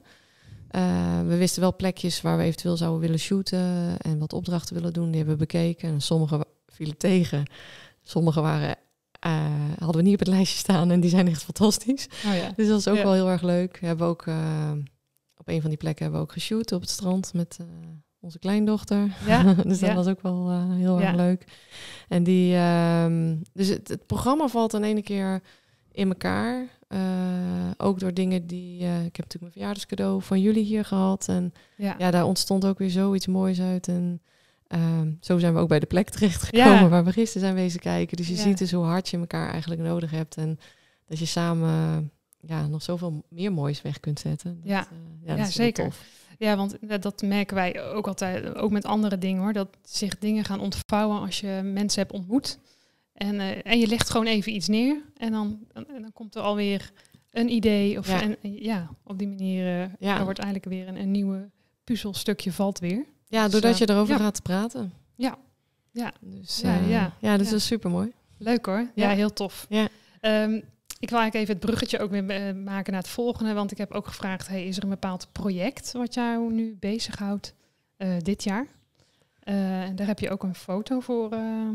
Uh, we wisten wel plekjes waar we eventueel zouden willen shooten en wat opdrachten willen doen. Die hebben we bekeken en sommige vielen tegen. Sommige waren... Uh, hadden we niet op het lijstje staan en die zijn echt fantastisch. Oh ja. Dus dat is ook ja. wel heel erg leuk. We hebben ook uh, op een van die plekken hebben we ook geshoot op het strand met uh, onze kleindochter. Ja. Dus dat ja. was ook wel uh, heel ja. erg leuk. En die, uh, dus het, het programma valt in ene keer in elkaar. Uh, ook door dingen die... Uh, ik heb natuurlijk mijn verjaardagscadeau van jullie hier gehad. En ja. ja, daar ontstond ook weer zoiets moois uit. En Um, zo zijn we ook bij de plek terechtgekomen ja. waar we gisteren zijn wezen kijken. Dus je ja. ziet dus hoe hard je elkaar eigenlijk nodig hebt. En dat je samen ja, nog zoveel meer moois weg kunt zetten. Dat, ja, uh, ja, ja dat is zeker. Tof. Ja, want dat merken wij ook altijd, ook met andere dingen hoor. Dat zich dingen gaan ontvouwen als je mensen hebt ontmoet. En, uh, en je legt gewoon even iets neer. En dan, en dan komt er alweer een idee. Of, ja. En, ja, op die manier uh, ja. er wordt eigenlijk weer een, een nieuwe puzzelstukje valt weer. Ja, doordat dus, je erover ja. gaat praten. Ja, ja. Dus, ja, uh, ja. ja, dus ja. dat is super mooi. Leuk hoor. Ja, ja heel tof. Ja. Um, ik wil eigenlijk even het bruggetje ook weer uh, maken naar het volgende. Want ik heb ook gevraagd, hey, is er een bepaald project wat jou nu bezighoudt uh, dit jaar? Uh, en daar heb je ook een foto voor uh,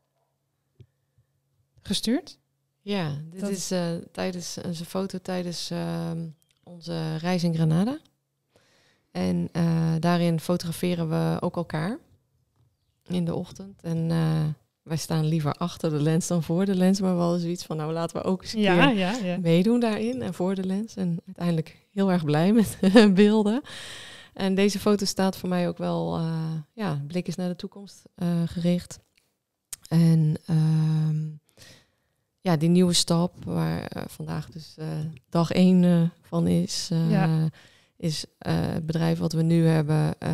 gestuurd. Ja, dit dat is uh, tijdens een foto tijdens uh, onze reis in Granada. En uh, daarin fotograferen we ook elkaar. in de ochtend. En uh, wij staan liever achter de lens dan voor de lens. Maar wel zoiets van, nou laten we ook eens een ja, keer ja, ja. meedoen daarin. En voor de lens. En uiteindelijk heel erg blij met beelden. En deze foto staat voor mij ook wel, uh, ja, blik is naar de toekomst uh, gericht. En uh, ja, die nieuwe stap waar uh, vandaag dus uh, dag één uh, van is, uh, ja. is uh, het bedrijf wat we nu hebben, uh,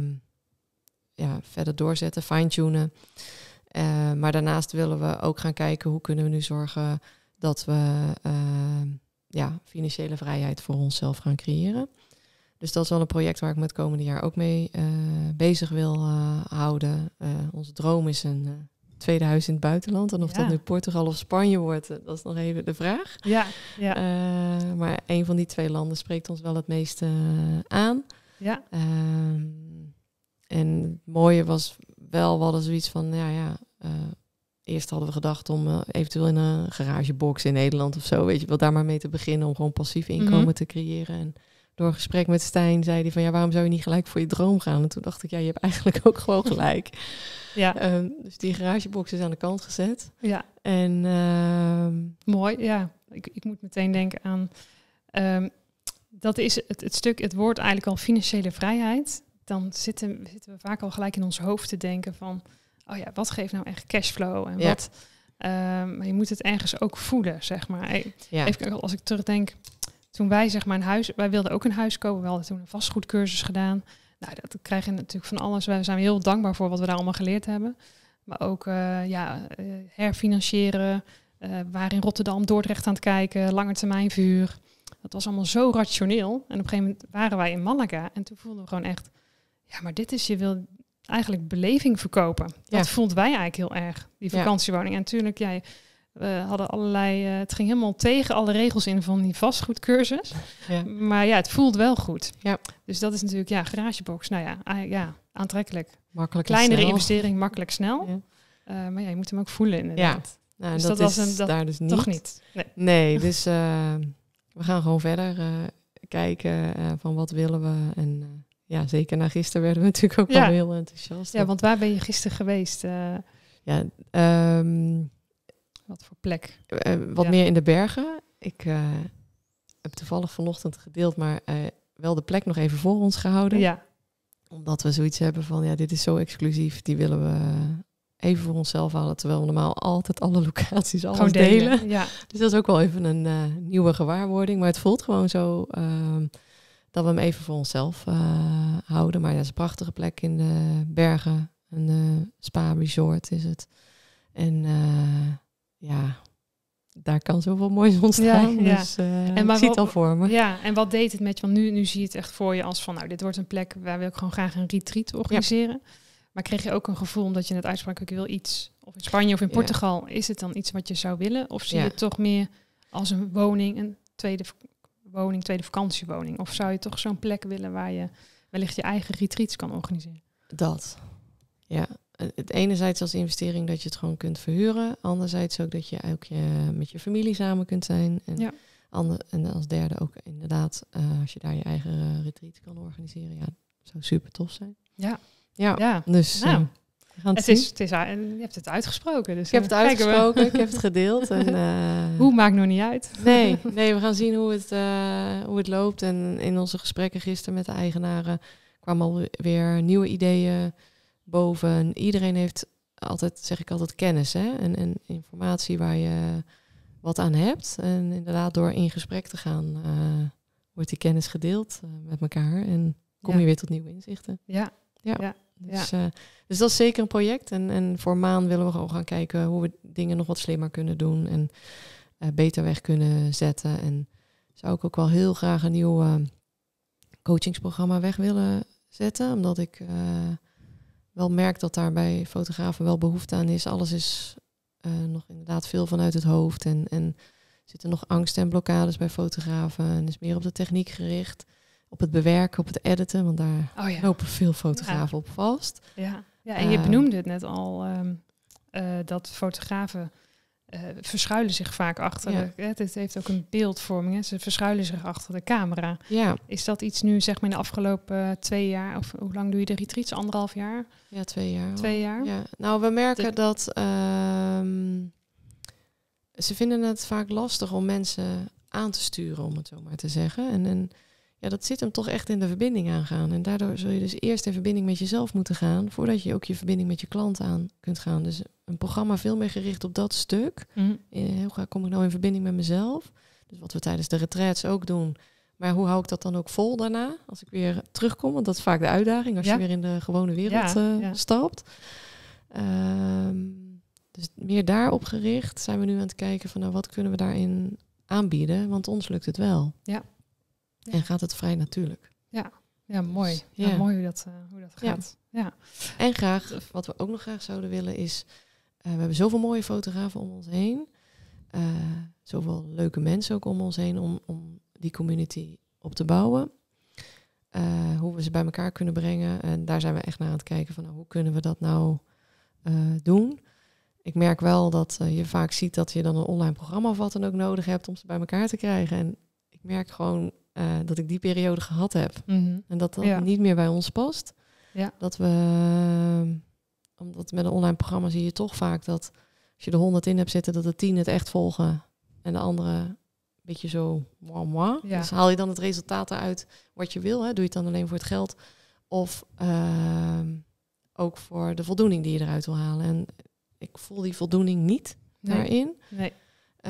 ja, verder doorzetten, fine-tunen. Uh, maar daarnaast willen we ook gaan kijken hoe kunnen we nu zorgen dat we uh, ja, financiële vrijheid voor onszelf gaan creëren. Dus dat is wel een project waar ik me het komende jaar ook mee uh, bezig wil uh, houden. Uh, onze droom is een uh, tweede huis in het buitenland. En of ja. dat nu Portugal of Spanje wordt, uh, dat is nog even de vraag. Ja, ja. Uh, maar een van die twee landen spreekt ons wel het meeste uh, aan. Ja. Uh, en het mooie was wel, we hadden zoiets van, ja, ja. Uh, eerst hadden we gedacht om uh, eventueel in een garagebox in Nederland of zo, weet je wel, daar maar mee te beginnen om gewoon passief inkomen mm-hmm. te creëren. En door een gesprek met Stijn zei hij van, ja, waarom zou je niet gelijk voor je droom gaan? En toen dacht ik, ja, je hebt eigenlijk ook gewoon gelijk. Ja. Um, dus die garagebox is aan de kant gezet. Ja. En um, mooi, ja. Ik, ik moet meteen denken aan, um, dat is het, het stuk, het woord eigenlijk al financiële vrijheid. Dan zitten, zitten we vaak al gelijk in ons hoofd te denken van, oh ja, wat geeft nou echt cashflow? En ja. wat, um, maar je moet het ergens ook voelen, zeg maar. Ja. Even als ik terugdenk, toen wij zeg maar een huis, wij wilden ook een huis kopen, we hadden toen een vastgoedcursus gedaan. Nou, dat krijg je natuurlijk van alles. Wij zijn heel dankbaar voor wat we daar allemaal geleerd hebben. Maar ook uh, ja, uh, herfinancieren, uh, we waren in Rotterdam, Dordrecht aan het kijken, langetermijnverhuur. Dat was allemaal zo rationeel. En op een gegeven moment waren wij in Malaga en toen voelden we gewoon echt, ja, maar dit is, je wil eigenlijk beleving verkopen. Ja. Dat vonden wij eigenlijk heel erg, die vakantiewoning. Ja. En natuurlijk, ja, we hadden allerlei, uh, het ging helemaal tegen alle regels in van die vastgoedcursus. Ja. Maar ja, het voelt wel goed. Ja. Dus dat is natuurlijk, ja, garagebox. Nou ja, uh, ja aantrekkelijk. Makkelijk Kleinere snel. investering, makkelijk snel. Ja. Uh, maar ja, je moet hem ook voelen inderdaad. Ja. Nou, dus dat, dat is was een, dat daar dus niet. Toch niet. Nee, nee dus uh, we gaan gewoon verder uh, kijken uh, van wat willen we. En uh, ja, zeker na gisteren werden we natuurlijk ook ja. wel heel enthousiast. Ja, want waar ben je gisteren geweest? Uh, ja, um, wat voor plek? Uh, wat ja. meer in de bergen. Ik uh, heb toevallig vanochtend gedeeld, maar uh, wel de plek nog even voor ons gehouden. Ja. Omdat we zoiets hebben van, ja, dit is zo exclusief, die willen we even voor onszelf halen. Terwijl we normaal altijd alle locaties alles gewoon delen. delen. Ja. Dus dat is ook wel even een uh, nieuwe gewaarwording. Maar het voelt gewoon zo uh, dat we hem even voor onszelf uh, houden. Maar ja, het is een prachtige plek in de bergen. Een uh, spa-resort is het. En uh, ja, daar kan zoveel moois ontstaan. Ja, ja. Dus uh, en maar ik zie het al voor me. Ja, en wat deed het met je? Want nu, nu zie je het echt voor je als van, nou, dit wordt een plek waar wil ik gewoon graag een retreat organiseren. Ja. Maar kreeg je ook een gevoel, omdat je het uitsprak, ik wil iets, of in Spanje of in Portugal, ja. is het dan iets wat je zou willen? Of zie je ja. het toch meer als een woning, een tweede woning, tweede vakantiewoning? Of zou je toch zo'n plek willen waar je wellicht je eigen retreats kan organiseren? Dat, ja. Het enerzijds als investering dat je het gewoon kunt verhuren. Anderzijds ook dat je ook je, met je familie samen kunt zijn. En, ja. ander, en als derde ook inderdaad, uh, als je daar je eigen uh, retreat kan organiseren. Ja, dat zou super tof zijn. Ja. Ja, ja. dus nou, uh, we gaan het, het, zien. is, het is, je hebt het uitgesproken. Dus ik heb het uitgesproken, ik heb het gedeeld. En, uh, hoe maakt nog niet uit? Nee, nee, we gaan zien hoe het, uh, hoe het loopt. En in onze gesprekken gisteren met de eigenaren kwamen alweer nieuwe ideeën boven. Iedereen heeft altijd, zeg ik altijd, kennis, hè? En, en informatie waar je wat aan hebt. En inderdaad, door in gesprek te gaan, uh, wordt die kennis gedeeld uh, met elkaar. En kom ja. je weer tot nieuwe inzichten. Ja, ja. ja. Dus, ja. Uh, dus dat is zeker een project. En, en voor Maan willen we gewoon gaan kijken hoe we dingen nog wat slimmer kunnen doen. En uh, beter weg kunnen zetten. En zou ik ook wel heel graag een nieuw uh, coachingsprogramma weg willen zetten. Omdat ik uh, wel merk dat daar bij fotografen wel behoefte aan is. Alles is uh, nog inderdaad veel vanuit het hoofd. En, en zitten nog angsten en blokkades bij fotografen. En is meer op de techniek gericht. Op het bewerken, op het editen. Want daar oh ja. lopen veel fotografen ja. op vast. Ja, ja en je uh, benoemde het net al. Um, uh, dat fotografen uh, verschuilen zich vaak achter. Ja. De, het heeft ook een beeldvorming. Hè. Ze verschuilen zich achter de camera. Ja. Is dat iets nu, zeg maar, in de afgelopen uh, twee jaar? Of hoe lang doe je de retreats? Anderhalf jaar? Ja, twee jaar. Twee jaar? Ja. Nou, we merken de... dat uh, ze vinden het vaak lastig om mensen aan te sturen, om het zo maar te zeggen. En, en ja, dat zit hem toch echt in de verbinding aangaan. En daardoor zul je dus eerst in verbinding met jezelf moeten gaan, voordat je ook je verbinding met je klant aan kunt gaan. Dus een programma veel meer gericht op dat stuk. Mm-hmm. Heel graag kom ik nou in verbinding met mezelf. Dus wat we tijdens de retraits ook doen. Maar hoe hou ik dat dan ook vol daarna? Als ik weer terugkom, want dat is vaak de uitdaging als ja. je weer in de gewone wereld ja, uh, ja. stapt. Um, dus meer daarop gericht zijn we nu aan het kijken van nou, wat kunnen we daarin aanbieden? Want ons lukt het wel. Ja. Ja. En gaat het vrij natuurlijk. Ja, ja mooi. Dus, ja. Ja, mooi hoe dat, uh, hoe dat gaat. Ja. Ja. En graag, wat we ook nog graag zouden willen is... Uh, we hebben zoveel mooie fotografen om ons heen. Uh, zoveel leuke mensen ook om ons heen om, om die community op te bouwen. Uh, hoe we ze bij elkaar kunnen brengen. En daar zijn we echt naar aan het kijken van nou, hoe kunnen we dat nou uh, doen. Ik merk wel dat uh, je vaak ziet dat je dan een online programma of wat dan ook nodig hebt om ze bij elkaar te krijgen. En ik merk gewoon uh, dat ik die periode gehad heb. Mm-hmm. En dat dat ja. niet meer bij ons past. Ja. Dat we, uh, omdat met een online programma zie je toch vaak dat als je er honderd in hebt zitten, dat er tien het echt volgen. En de andere een beetje zo moi, moi. Ja. Dus haal je dan het resultaat eruit wat je wil. Hè? Doe je het dan alleen voor het geld. Of uh, ook voor de voldoening die je eruit wil halen. En ik voel die voldoening niet nee. daarin. Nee. Uh,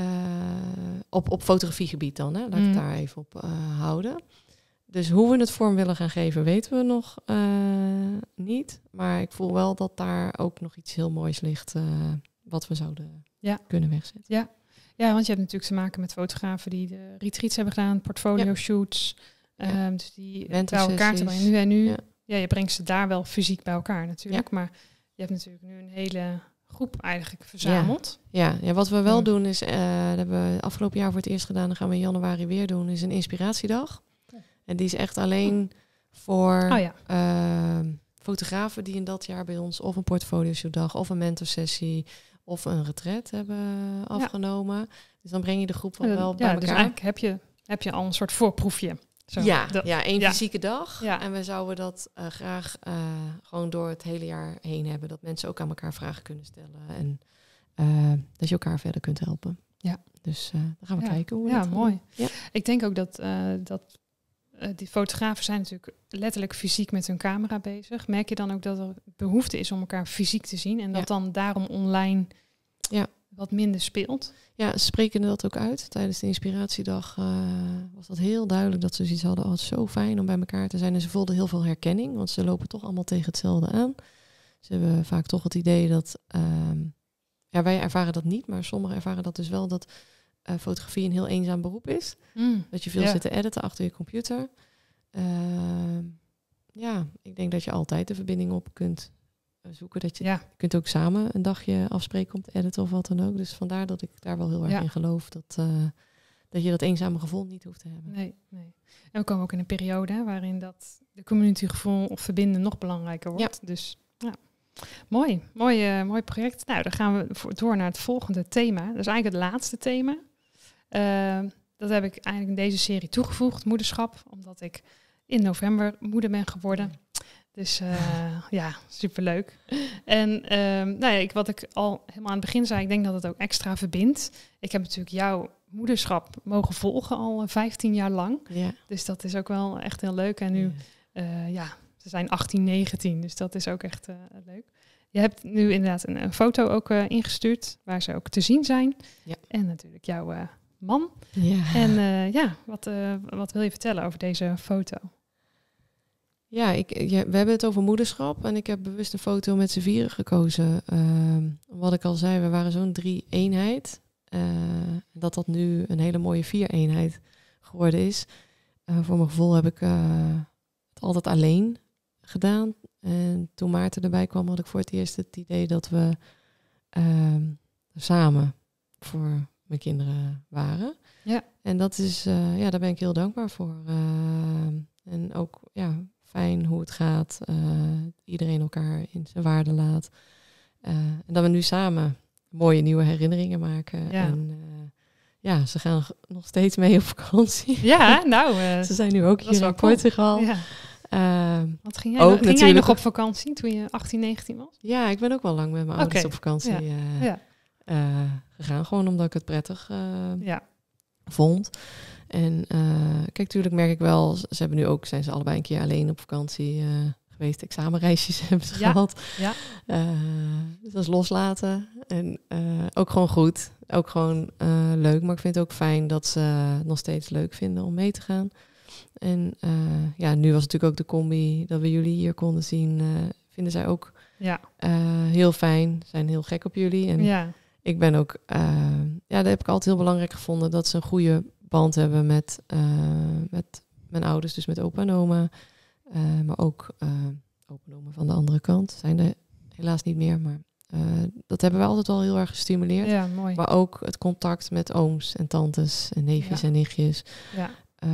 op, op fotografiegebied dan. Hè? Laat mm. ik daar even op uh, houden. Dus hoe we het vorm willen gaan geven, weten we nog uh, niet. Maar ik voel wel dat daar ook nog iets heel moois ligt... Uh, wat we zouden ja. kunnen wegzetten. Ja. ja, want je hebt natuurlijk te maken met fotografen die de retreats hebben gedaan, portfolio ja. shoots. Ja. Um, dus die bij elkaar te brengen. Nu en nu, ja. ja, je brengt ze daar wel fysiek bij elkaar natuurlijk. Ja. Maar je hebt natuurlijk nu een hele groep eigenlijk verzameld. Ja, ja, ja wat we wel mm. doen is, uh, dat hebben we afgelopen jaar voor het eerst gedaan, dan gaan we in januari weer doen, is een inspiratiedag. Ja. En die is echt alleen mm. voor... Oh, ja. Uh, fotografen die in dat jaar bij ons of een portfolio-shootdag of een mentorsessie of een retreat hebben afgenomen. Ja. Dus dan breng je de groep wel, wel ja, bij elkaar. Dus eigenlijk heb je, heb je al een soort voorproefje. Zo. Ja, de, ja, één ja. fysieke dag. Ja. En we zouden dat uh, graag uh, gewoon door het hele jaar heen hebben. Dat mensen ook aan elkaar vragen kunnen stellen. En uh, dat je elkaar verder kunt helpen. Ja. Dus uh, dan gaan we ja. kijken hoe we ja, dat mooi. Ja. Ik denk ook dat... Uh, dat Uh, die fotografen zijn natuurlijk letterlijk fysiek met hun camera bezig. Merk je dan ook dat er behoefte is om elkaar fysiek te zien en dat ja. dan daarom online ja. wat minder speelt? Ja, ze spreken dat ook uit. Tijdens de inspiratiedag uh, was dat heel duidelijk dat ze zoiets hadden. Oh, het is zo fijn om bij elkaar te zijn. En ze voelden heel veel herkenning, want ze lopen toch allemaal tegen hetzelfde aan. Ze hebben vaak toch het idee dat... Um, ja, wij ervaren dat niet, maar sommigen ervaren dat dus wel dat... Uh, fotografie een heel eenzaam beroep is. Mm, dat je veel ja. zit te editen achter je computer. Uh, ja, ik denk dat je altijd de verbinding op kunt uh, zoeken. Dat je, ja. je kunt ook samen een dagje afspreken om te editen of wat dan ook. Dus vandaar dat ik daar wel heel erg ja. in geloof. Dat, uh, dat je dat eenzame gevoel niet hoeft te hebben. Nee, nee. En we komen ook in een periode hè, waarin dat de communitygevoel of verbinden nog belangrijker wordt. Ja. Dus ja. Mooi, mooi, uh, mooi project. Nou, dan gaan we voor, door naar het volgende thema. Dat is eigenlijk het laatste thema. Uh, dat heb ik eigenlijk in deze serie toegevoegd, moederschap, omdat ik in november moeder ben geworden. Dus uh, ja, superleuk. En uh, nou ja, ik, wat ik al helemaal aan het begin zei, ik denk dat het ook extra verbindt. Ik heb natuurlijk jouw moederschap mogen volgen al uh, vijftien jaar lang. Ja. Dus dat is ook wel echt heel leuk. En nu, uh, ja, ze zijn achttien, negentien, dus dat is ook echt uh, leuk. Je hebt nu inderdaad een, een foto ook uh, ingestuurd, waar ze ook te zien zijn. Ja. En natuurlijk jouw uh, man. Ja. En uh, ja, wat, uh, wat wil je vertellen over deze foto? Ja, ik, ja, we hebben het over moederschap en ik heb bewust een foto met z'n vieren gekozen. Uh, wat ik al zei, we waren zo'n drie-eenheid. Uh, dat dat nu een hele mooie vier-eenheid geworden is. Uh, voor mijn gevoel heb ik uh, het altijd alleen gedaan. En toen Maarten erbij kwam, had ik voor het eerst het idee dat we uh, samen voor mijn kinderen waren. Ja. En dat is, uh, ja, daar ben ik heel dankbaar voor. Uh, en ook, ja, fijn hoe het gaat. Uh, iedereen elkaar in zijn waarde laat. Uh, en dat we nu samen mooie nieuwe herinneringen maken. Ja. En uh, ja, ze gaan g- nog steeds mee op vakantie. Ja, nou... Uh, ze zijn nu ook hier in Portugal. Cool. Ja. Uh, Wat ging jij, ook ging natuurlijk... jij nog op vakantie toen je achttien, negentien was? Ja, ik ben ook wel lang met mijn ouders okay. op vakantie ja. Uh, ja. uh, gegaan. Gewoon omdat ik het prettig uh, ja. vond. En uh, kijk, natuurlijk merk ik wel... Ze hebben nu ook, zijn ze allebei een keer alleen op vakantie uh, geweest. Examenreisjes hebben ze ja. gehad. Ja. Uh, dus dat is loslaten. En uh, ook gewoon goed. Ook gewoon uh, leuk. Maar ik vind het ook fijn dat ze het nog steeds leuk vinden om mee te gaan. En uh, ja, nu was natuurlijk ook de combi dat we jullie hier konden zien. Uh, vinden zij ook ja. uh, heel fijn. Zijn heel gek op jullie. En ja. ik ben ook... Uh, ja, dat heb ik altijd heel belangrijk gevonden. Dat ze een goede band hebben met, uh, met mijn ouders. Dus met opa en oma. Uh, maar ook uh, opa en oma van de andere kant. Zijn er helaas niet meer. Maar uh, dat hebben we altijd wel heel erg gestimuleerd. Ja, mooi. Maar ook het contact met ooms en tantes en neefjes ja. en nichtjes. Ja.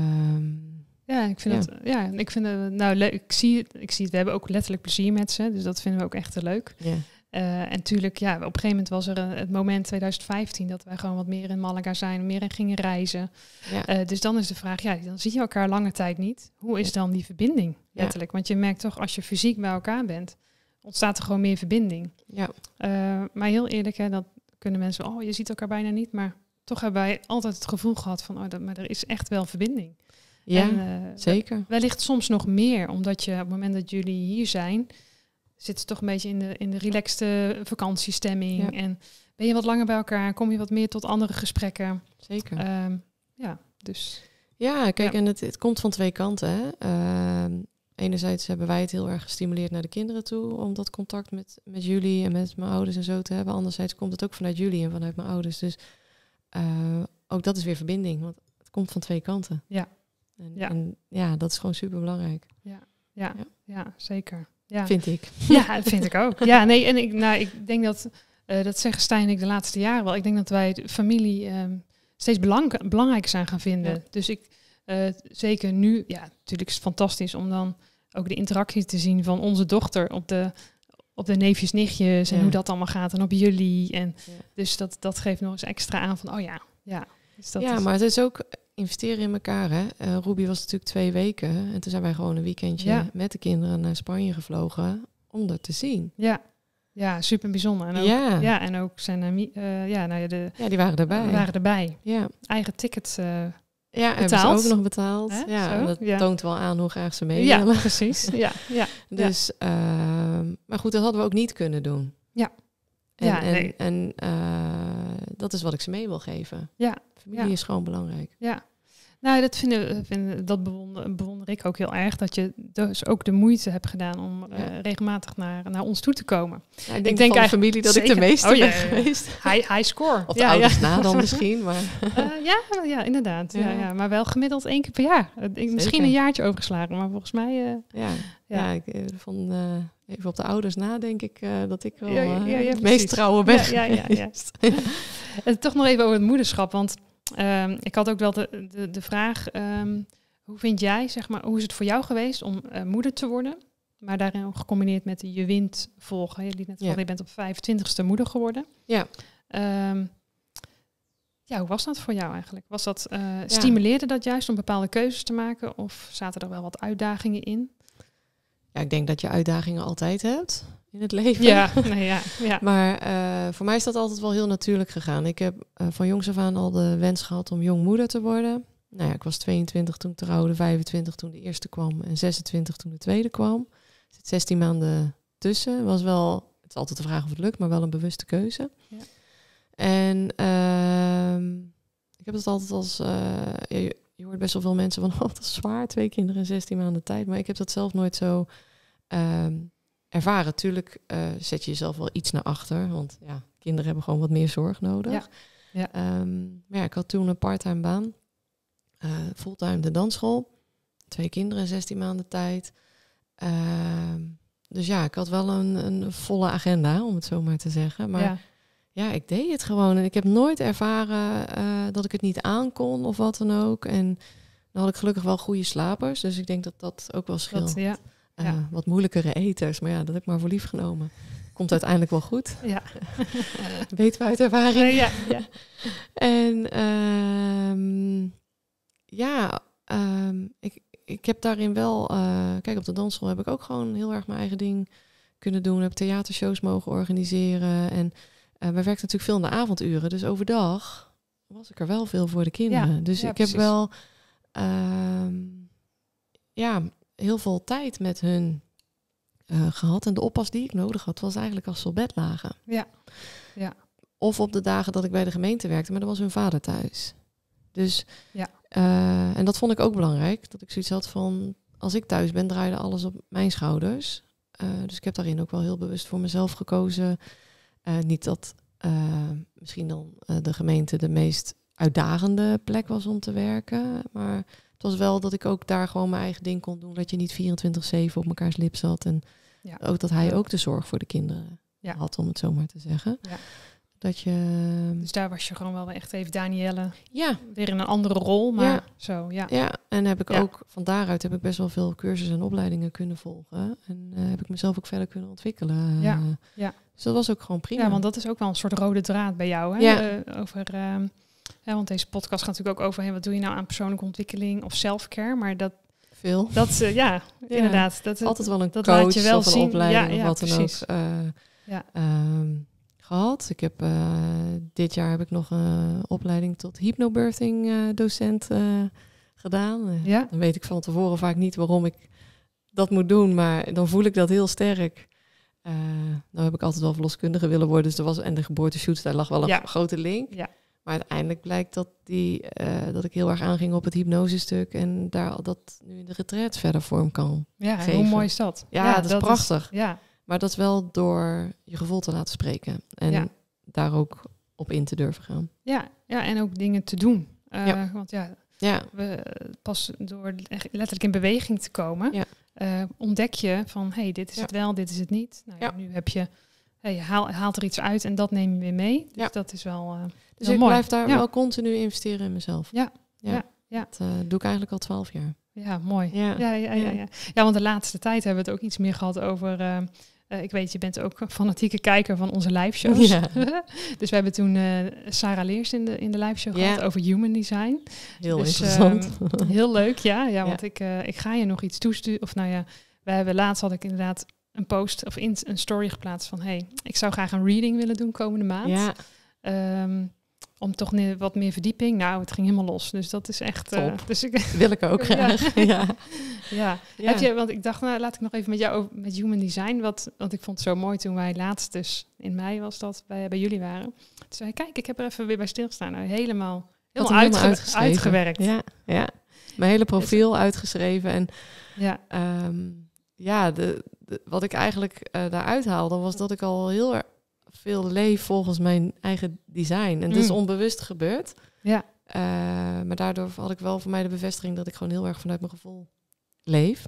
Um, Ja, ik vind ja. het, ja, ik vind het, nou, leuk. Ik zie het, ik zie het, we hebben ook letterlijk plezier met ze, dus dat vinden we ook echt te leuk. Yeah. Uh, en natuurlijk, ja, op een gegeven moment was er uh, het moment twintig vijftien dat wij gewoon wat meer in Malaga zijn, meer in gingen reizen. Ja. Uh, dus dan is de vraag, ja, dan zie je elkaar lange tijd niet. Hoe is dan die verbinding, letterlijk? Ja. Want je merkt toch, als je fysiek bij elkaar bent, ontstaat er gewoon meer verbinding. Ja. Uh, maar heel eerlijk, hè, dat kunnen mensen, oh, je ziet elkaar bijna niet, maar toch hebben wij altijd het gevoel gehad van, oh, dat, maar er is echt wel verbinding. Ja, en, uh, zeker. Wellicht soms nog meer, omdat je op het moment dat jullie hier zijn, zit je toch een beetje in de, in de relaxte vakantiestemming. Ja. En ben je wat langer bij elkaar, kom je wat meer tot andere gesprekken. Zeker. Um, ja, dus. Ja, kijk, ja. en het, het komt van twee kanten. Hè. Uh, enerzijds hebben wij het heel erg gestimuleerd naar de kinderen toe, om dat contact met, met jullie en met mijn ouders en zo te hebben. Anderzijds komt het ook vanuit jullie en vanuit mijn ouders. Dus uh, ook dat is weer verbinding, want het komt van twee kanten. Ja. En ja. en ja, dat is gewoon super belangrijk. Ja, ja, ja. ja zeker. Ja. Vind ik. Ja, dat vind ik ook. Ja, nee, en ik, nou, ik denk dat, uh, dat zeggen Stijn en ik de laatste jaren wel. Ik denk dat wij de familie um, steeds belang, belangrijker zijn gaan vinden. Ja. Dus ik, uh, zeker nu, ja, natuurlijk is het fantastisch om dan ook de interactie te zien van onze dochter op de, op de neefjes, nichtjes en ja. hoe dat allemaal gaat en op jullie. En ja. dus dat, dat geeft nog eens extra aan van, oh ja, ja. Dus dat ja, is... maar het is ook investeren in elkaar, hè. Uh, Ruby was natuurlijk twee weken en toen zijn wij gewoon een weekendje ja. met de kinderen naar Spanje gevlogen om dat te zien. Ja, ja, super bijzonder. En ook, ja. ja, en ook zijn uh, ja, nou ja, de ja, die waren erbij. Uh, waren erbij. Ja, eigen tickets. Uh, ja, hebben ze ook nog betaald. Hè? Ja, en dat ja. toont wel aan hoe graag ze mee ja, willen. precies. Ja, ja. Dus, uh, maar goed, dat hadden we ook niet kunnen doen. Ja. En, ja, en, nee. en uh, dat is wat ik ze mee wil geven. Ja. Familie ja. is gewoon belangrijk. Ja. Nou, dat, vinden, vinden, dat bewonder, bewonder ik ook heel erg. Dat je dus ook de moeite hebt gedaan om ja. uh, regelmatig naar, naar ons toe te komen. Ja, ik denk, ik denk van de familie dat zeker. ik de meeste oh, ja, ben ja, ja. geweest. High, high score. Of de ja, ouders ja. na dan misschien. Maar. Uh, ja, ja, inderdaad. Ja. Ja, ja. Maar wel gemiddeld één keer per jaar. Uh, misschien een jaartje overgeslagen, maar volgens mij... Uh, ja, ja. ja ik, van, uh, even op de ouders na denk ik uh, dat ik wel uh, ja, ja, ja, het meest trouwe ben. Ja, ja, ja, ja. En toch nog even over het moederschap, want... Um, ik had ook wel de, de, de vraag, um, hoe vind jij, zeg maar, hoe is het voor jou geweest om uh, moeder te worden? Maar daarin gecombineerd met je wind volgen. Je liet net ja. je bent op vijfentwintigste moeder geworden. Ja. Um, ja, hoe was dat voor jou eigenlijk? Was dat, uh, ja. Stimuleerde dat juist om bepaalde keuzes te maken? Of zaten er wel wat uitdagingen in? Ja, ik denk dat je uitdagingen altijd hebt in het leven. Ja, nee, ja, ja. Maar uh, voor mij is dat altijd wel heel natuurlijk gegaan. Ik heb uh, van jongs af aan al de wens gehad om jongmoeder te worden. Nou ja, ik was tweeëntwintig toen ik trouwde, vijfentwintig toen de eerste kwam en zesentwintig toen de tweede kwam. Er zit zestien maanden tussen. Was wel, het is altijd de vraag of het lukt, maar wel een bewuste keuze. Ja. En uh, ik heb het altijd als... Uh, je, je hoort best wel veel mensen van, oh, dat is zwaar, twee kinderen in zestien maanden tijd. Maar ik heb dat zelf nooit zo... Uh, ervaren. Tuurlijk uh, zet je jezelf wel iets naar achter. Want ja, kinderen hebben gewoon wat meer zorg nodig. Ja. Ja. Um, maar ja, ik had toen een parttime baan. Uh, fulltime de dansschool. Twee kinderen, zestien maanden tijd. Uh, dus ja, ik had wel een, een volle agenda, om het zo maar te zeggen. Maar ja, ja ik deed het gewoon. En ik heb nooit ervaren uh, dat ik het niet aankon of wat dan ook. En dan had ik gelukkig wel goede slapers. Dus ik denk dat dat ook wel scheelt. Dat, ja. Uh, ja. Wat moeilijkere eters, maar ja, dat heb ik maar voor lief genomen. komt uiteindelijk wel goed. Ja. Weten we uit ervaring. Uh, ja, ja. En um, ja, um, ik, ik heb daarin wel... Uh, kijk, op de dansschool heb ik ook gewoon heel erg mijn eigen ding kunnen doen. Heb theatershows mogen organiseren. En uh, wij werkten natuurlijk veel in de avonduren. Dus overdag was ik er wel veel voor de kinderen. Ja, dus ja, ik precies. heb wel uh, ja, heel veel tijd met hun uh, gehad. En de oppas die ik nodig had, was eigenlijk als ze op bed lagen. Ja, ja. Of op de dagen dat ik bij de gemeente werkte, maar dan was hun vader thuis. Dus, ja. uh, en dat vond ik ook belangrijk. Dat ik zoiets had van, als ik thuis ben, draaide alles op mijn schouders. Uh, dus ik heb daarin ook wel heel bewust voor mezelf gekozen. Uh, niet dat uh, misschien dan uh, de gemeente de meest uitdagende plek was om te werken. Maar het was wel dat ik ook daar gewoon mijn eigen ding kon doen. Dat je niet vierentwintig zeven op mekaars lip zat. En ja. ook dat hij ook de zorg voor de kinderen ja. had, om het zo maar te zeggen. Ja. Dat je... Dus daar was je gewoon wel echt even Danielle. Ja. Weer in een andere rol, maar ja. zo, ja. Ja, en heb ik ja. ook, van daaruit heb ik best wel veel cursussen en opleidingen kunnen volgen. En uh, heb ik mezelf ook verder kunnen ontwikkelen. Ja, ja. Dus dat was ook gewoon prima. Ja, want dat is ook wel een soort rode draad bij jou, hè? Ja. Uh, over, uh, ja, want deze podcast gaat natuurlijk ook over, hey, wat doe je nou aan persoonlijke ontwikkeling of self-care, maar dat... Veel. Dat, uh, ja, ja, inderdaad. Dat, altijd wel een dat coach laat je wel of een zien. opleiding ja, ja, of wat precies. dan ook uh, ja. um, gehad. Ik heb uh, dit jaar heb ik nog een opleiding tot hypnobirthing uh, docent uh, gedaan. Uh, ja. Dan weet ik van tevoren vaak niet waarom ik dat moet doen, maar dan voel ik dat heel sterk. Uh, nou heb ik altijd wel verloskundige willen worden, dus er was en de geboorteshoots, daar lag wel een ja. grote link. Ja. Maar uiteindelijk blijkt dat, die, uh, dat ik heel erg aanging op het hypnosestuk en daar dat nu in de retraite verder vorm kan Ja, geven. hoe mooi is dat? Ja, ja dat is dat prachtig. Is, ja. Maar dat is wel door je gevoel te laten spreken en ja. daar ook op in te durven gaan. Ja, ja en ook dingen te doen. Uh, ja. Want ja, ja, we pas door letterlijk in beweging te komen, ja. uh, ontdek je van, hey, dit is ja. het wel, dit is het niet. Nou, ja. Nu heb je, hey, je haal, haalt er iets uit en dat neem je weer mee. Dus ja. dat is wel uh, Dus wel ik mooi. blijf daar ja. wel continu investeren in mezelf. Ja, ja, ja. ja. Dat uh, doe ik eigenlijk al twaalf jaar. Ja, mooi. Ja. Ja, ja, ja, ja. ja, want de laatste tijd hebben we het ook iets meer gehad over... Uh, uh, ik weet, je bent ook een fanatieke kijker van onze live shows. Ja. Dus we hebben toen uh, Sarah Leers in de, in de live show ja. gehad over human design. Heel dus, interessant. Um, heel leuk, ja. Ja, want ja. ik, uh, ik ga je nog iets toesturen. Of nou ja, we hebben laatst had ik inderdaad een post of in, een story geplaatst van... hey, ik zou graag een reading willen doen komende maand. Ja. Um, om toch ne- wat meer verdieping. Nou, het ging helemaal los. Dus dat is echt... Uh, dus ik, wil ik ook graag. ja. ja. ja. Ja. Heb je, want ik dacht, nou, laat ik nog even met jou over met human design. Wat, want ik vond het zo mooi toen wij laatst dus in mei was dat bij, bij jullie waren. Toen zei ik, kijk, ik heb er even weer bij stilgestaan. Nou, helemaal, helemaal, uitge- helemaal uitgeschreven. uitgewerkt. Ja, ja. Mijn hele profiel uitgeschreven. En ja, um, ja de, de, wat ik eigenlijk uh, daaruit haalde was dat ik al heel erg veel leef volgens mijn eigen design. En het is Mm. onbewust gebeurd. ja, Uh, maar daardoor had ik wel voor mij de bevestiging dat ik gewoon heel erg vanuit mijn gevoel leef.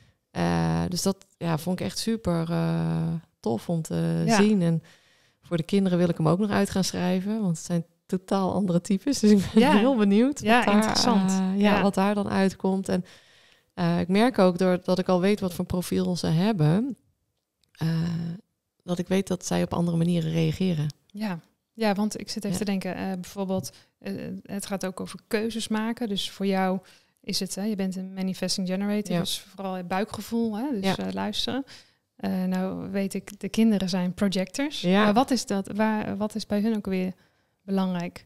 Uh, dus dat ja, vond ik echt super uh, tof om te Ja. zien. En voor de kinderen wil ik hem ook nog uit gaan schrijven. Want het zijn totaal andere types. Dus ik ben Ja. heel benieuwd Ja, wat, daar, interessant. uh, ja, Ja. wat daar dan uitkomt. En uh, ik merk ook, doordat ik al weet wat voor profiel ze hebben... Uh, dat ik weet dat zij op andere manieren reageren. ja. Ja, want ik zit even Ja. te denken, uh, bijvoorbeeld, uh, het gaat ook over keuzes maken. Dus voor jou is het, hè, je bent een manifesting generator, Ja. dus vooral het buikgevoel, hè, dus Ja. uh, luisteren. Uh, nou weet ik, de kinderen zijn projectors. Ja. Maar wat is dat? Waar, wat is bij hun ook weer belangrijk?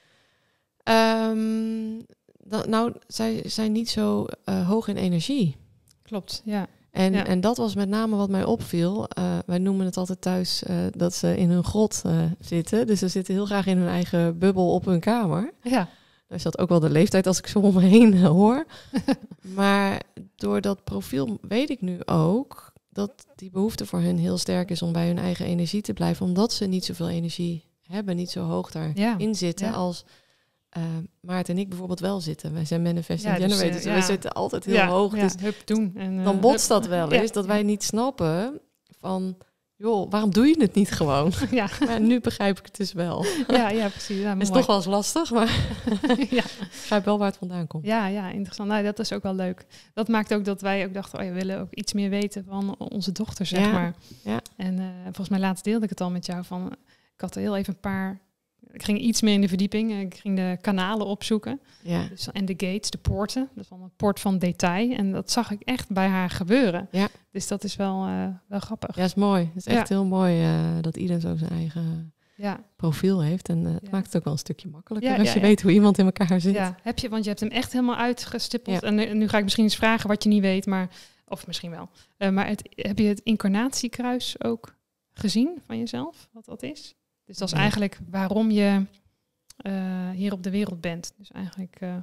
Um, da- nou, zij zijn niet zo uh, hoog in energie. Klopt, ja. En, Ja. en dat was met name wat mij opviel. Uh, wij noemen het altijd thuis uh, dat ze in hun grot uh, zitten. Dus ze zitten heel graag in hun eigen bubbel op hun kamer. Ja, Nou is dat ook wel de leeftijd als ik zo om me heen uh, hoor. Maar door dat profiel weet ik nu ook dat die behoefte voor hun heel sterk is om bij hun eigen energie te blijven. Omdat ze niet zoveel energie hebben, niet zo hoog daarin ja. zitten Ja. als uh, Maarten en ik bijvoorbeeld wel zitten. Wij zijn manifesting Ja, dus, uh, generators. ja. We zitten altijd heel ja, hoog. ja, Dus hup doen. En, uh, dan botst hup. dat wel Ja. eens, dat wij niet snappen van... joh, waarom doe je het niet gewoon? Ja. Maar nu begrijp ik het dus wel. Ja, ja, precies. Ja, Het is mooi. toch wel eens lastig, maar Ja. ik begrijp wel waar het vandaan komt. Ja, ja, interessant. Nou, dat is ook wel leuk. Dat maakt ook dat wij ook dachten, oh ja, we willen ook iets meer weten van onze dochter, zeg Ja, maar. ja. En uh, volgens mij laatst deelde ik het al met jou van, ik had er heel even een paar, ik ging iets meer in de verdieping. Ik ging de kanalen opzoeken. Ja. Dus, en de gates, de poorten. Dat is van een poort van detail. En dat zag ik echt bij haar gebeuren. Ja. Dus dat is wel, uh, wel grappig. Ja, is mooi. Het is echt Ja. heel mooi uh, dat ieder zo zijn eigen Ja. profiel heeft. En uh, het Ja. maakt het ook wel een stukje makkelijker Ja, als ja, je ja. weet hoe iemand in elkaar zit. Ja, heb je, want je hebt hem echt helemaal uitgestippeld. Ja. En nu, nu ga ik misschien eens vragen wat je niet weet, maar of misschien wel. Uh, maar het, heb je het incarnatiekruis ook gezien van jezelf, wat dat is? Dus dat is Ja. eigenlijk waarom je uh, hier op de wereld bent. Dus eigenlijk... Uh,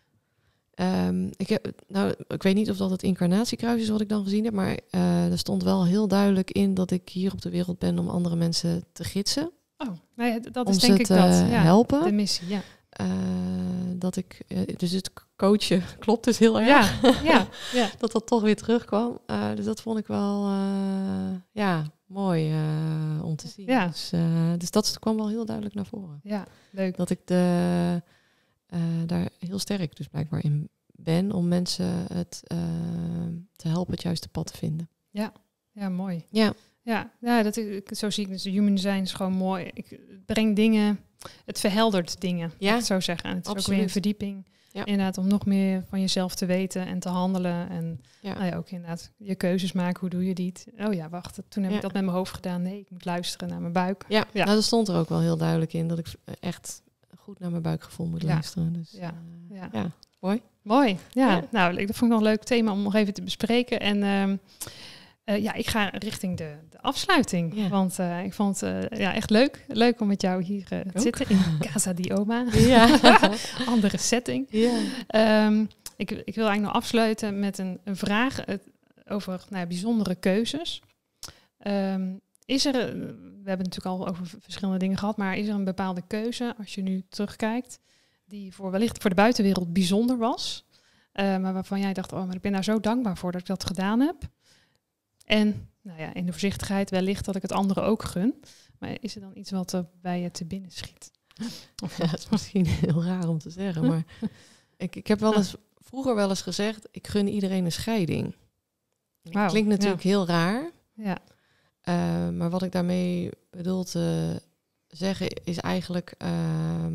Um, ik, heb, nou, ik weet niet of dat het incarnatiekruis is wat ik dan gezien heb, maar uh, er stond wel heel duidelijk in dat ik hier op de wereld ben om andere mensen te gidsen. Oh, nou ja, dat om is denk ze ik te dat. Ja, helpen. de missie, ja. Uh, dat ik, uh, dus het coachen klopt dus heel erg. Ja, ja, ja. Dat dat toch weer terugkwam. Uh, dus dat vond ik wel uh, ja, mooi uh, om te zien. Ja. Dus, uh, dus dat kwam wel heel duidelijk naar voren. Ja, leuk. Dat ik de, uh, daar heel sterk dus blijkbaar in ben om mensen het uh, te helpen het juiste pad te vinden. Ja, ja, mooi. Ja. Ja, ja dat is, zo zie ik het. Dus human design is gewoon mooi. Ik breng dingen, het verheldert dingen, ja, ik het zo zeggen. En het is absoluut. ook weer een verdieping. Ja. Inderdaad, om nog meer van jezelf te weten en te handelen. En ja. Nou ja, ook inderdaad je keuzes maken. Hoe doe je die? Oh ja, wacht. Toen heb ja. ik dat met mijn hoofd gedaan. Nee, ik moet luisteren naar mijn buik. Ja, ja. Nou, dat stond er ook wel heel duidelijk in. Dat ik echt goed naar mijn buikgevoel moet ja. luisteren. Dus, ja. Uh, ja. ja, mooi. Mooi, ja. ja. Nou, dat vond ik nog een leuk thema om nog even te bespreken. En uh, uh, ja, ik ga richting de, de afsluiting. Ja. Want uh, ik vond het uh, ja, echt leuk. Leuk om met jou hier uh, te zitten in Casa di Oma. Ja. Andere setting. Ja. Um, ik, ik wil eigenlijk nog afsluiten met een, een vraag uh, over nou ja, bijzondere keuzes. Um, is er, uh, we hebben het natuurlijk al over verschillende dingen gehad, maar is er een bepaalde keuze, als je nu terugkijkt, die voor wellicht voor de buitenwereld bijzonder was, uh, maar waarvan jij dacht, oh, maar ik ben daar zo dankbaar voor dat ik dat gedaan heb. En nou ja, in de voorzichtigheid wellicht dat ik het anderen ook gun. Maar is er dan iets wat er bij je te binnen schiet? Of ja, dat is misschien heel raar om te zeggen, maar ik, ik heb wel eens vroeger wel eens gezegd, ik gun iedereen een scheiding. Wow, klinkt natuurlijk ja. heel raar. Ja. Uh, maar wat ik daarmee bedoel te zeggen is eigenlijk, uh,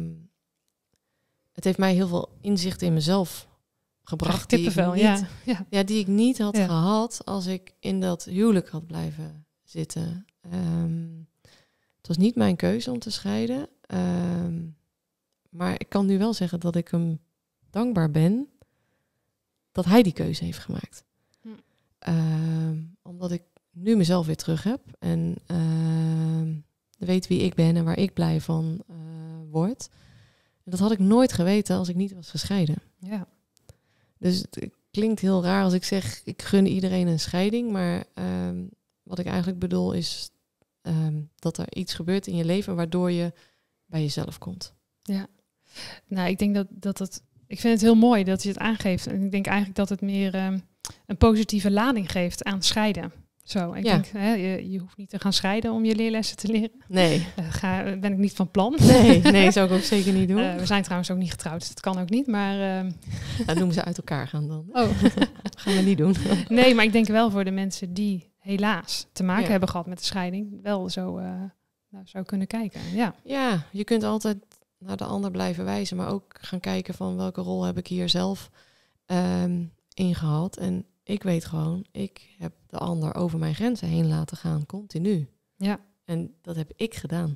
het heeft mij heel veel inzicht in mezelf gebracht die ik, niet, ja. Ja. Ja, die ik niet had ja. gehad als ik in dat huwelijk had blijven zitten. Um, het was niet mijn keuze om te scheiden. Um, maar ik kan nu wel zeggen dat ik hem dankbaar ben dat hij die keuze heeft gemaakt. Hm. Um, omdat ik nu mezelf weer terug heb en uh, weet wie ik ben en waar ik blij van uh, word. En dat had ik nooit geweten als ik niet was gescheiden. Ja. Dus het klinkt heel raar als ik zeg, ik gun iedereen een scheiding. Maar um, wat ik eigenlijk bedoel is um, dat er iets gebeurt in je leven waardoor je bij jezelf komt. Ja, nou ik denk dat, dat het... Ik vind het heel mooi dat je het aangeeft. En ik denk eigenlijk dat het meer um, een positieve lading geeft aan scheiden. Zo, ik ja. denk, hè, je, je hoeft niet te gaan scheiden om je leerlessen te leren. Nee. Uh, ga, ben ik niet van plan. Nee, nee, zou ik ook zeker niet doen. Uh, we zijn trouwens ook niet getrouwd, dus dat kan ook niet. Maar uh... dat noemen ze uit elkaar gaan dan. Oh. Dat gaan we niet doen. Nee, maar ik denk wel voor de mensen die helaas te maken ja. hebben gehad met de scheiding, wel zo uh, nou, zou kunnen kijken. Ja. ja, je kunt altijd naar de ander blijven wijzen, maar ook gaan kijken van welke rol heb ik hier zelf um, in gehad. En ik weet gewoon, ik heb de ander over mijn grenzen heen laten gaan, continu. Ja. En dat heb ik gedaan.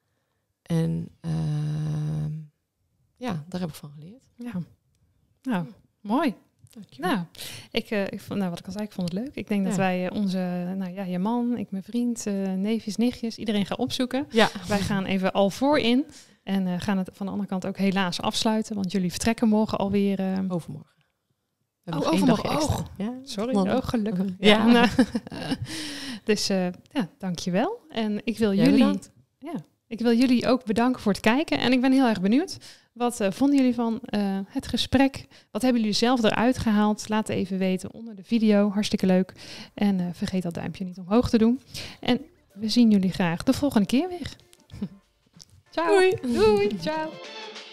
En uh, ja, daar heb ik van geleerd. Ja. Nou, mooi. Nou, ik, uh, ik vond, nou, wat ik al zei, ik vond het leuk. Ik denk ja. dat wij uh, onze, nou ja, je man, ik, mijn vriend, uh, neefjes, nichtjes, iedereen gaan opzoeken. Ja. Wij gaan even al voor in en uh, gaan het van de andere kant ook helaas afsluiten, want jullie vertrekken morgen alweer. Uh, Overmorgen. Oh, overmorgen. Oh, ja, sorry. Oh, gelukkig. Ja. ja. Nou, dus uh, ja, dankjewel. En ik wil, jullie, ja, ik wil jullie ook bedanken voor het kijken. En ik ben heel erg benieuwd. Wat uh, vonden jullie van uh, het gesprek? Wat hebben jullie zelf eruit gehaald? Laat even weten onder de video. Hartstikke leuk. En uh, vergeet dat duimpje niet omhoog te doen. En we zien jullie graag de volgende keer weer. Ciao. Doei. Doei. Ciao.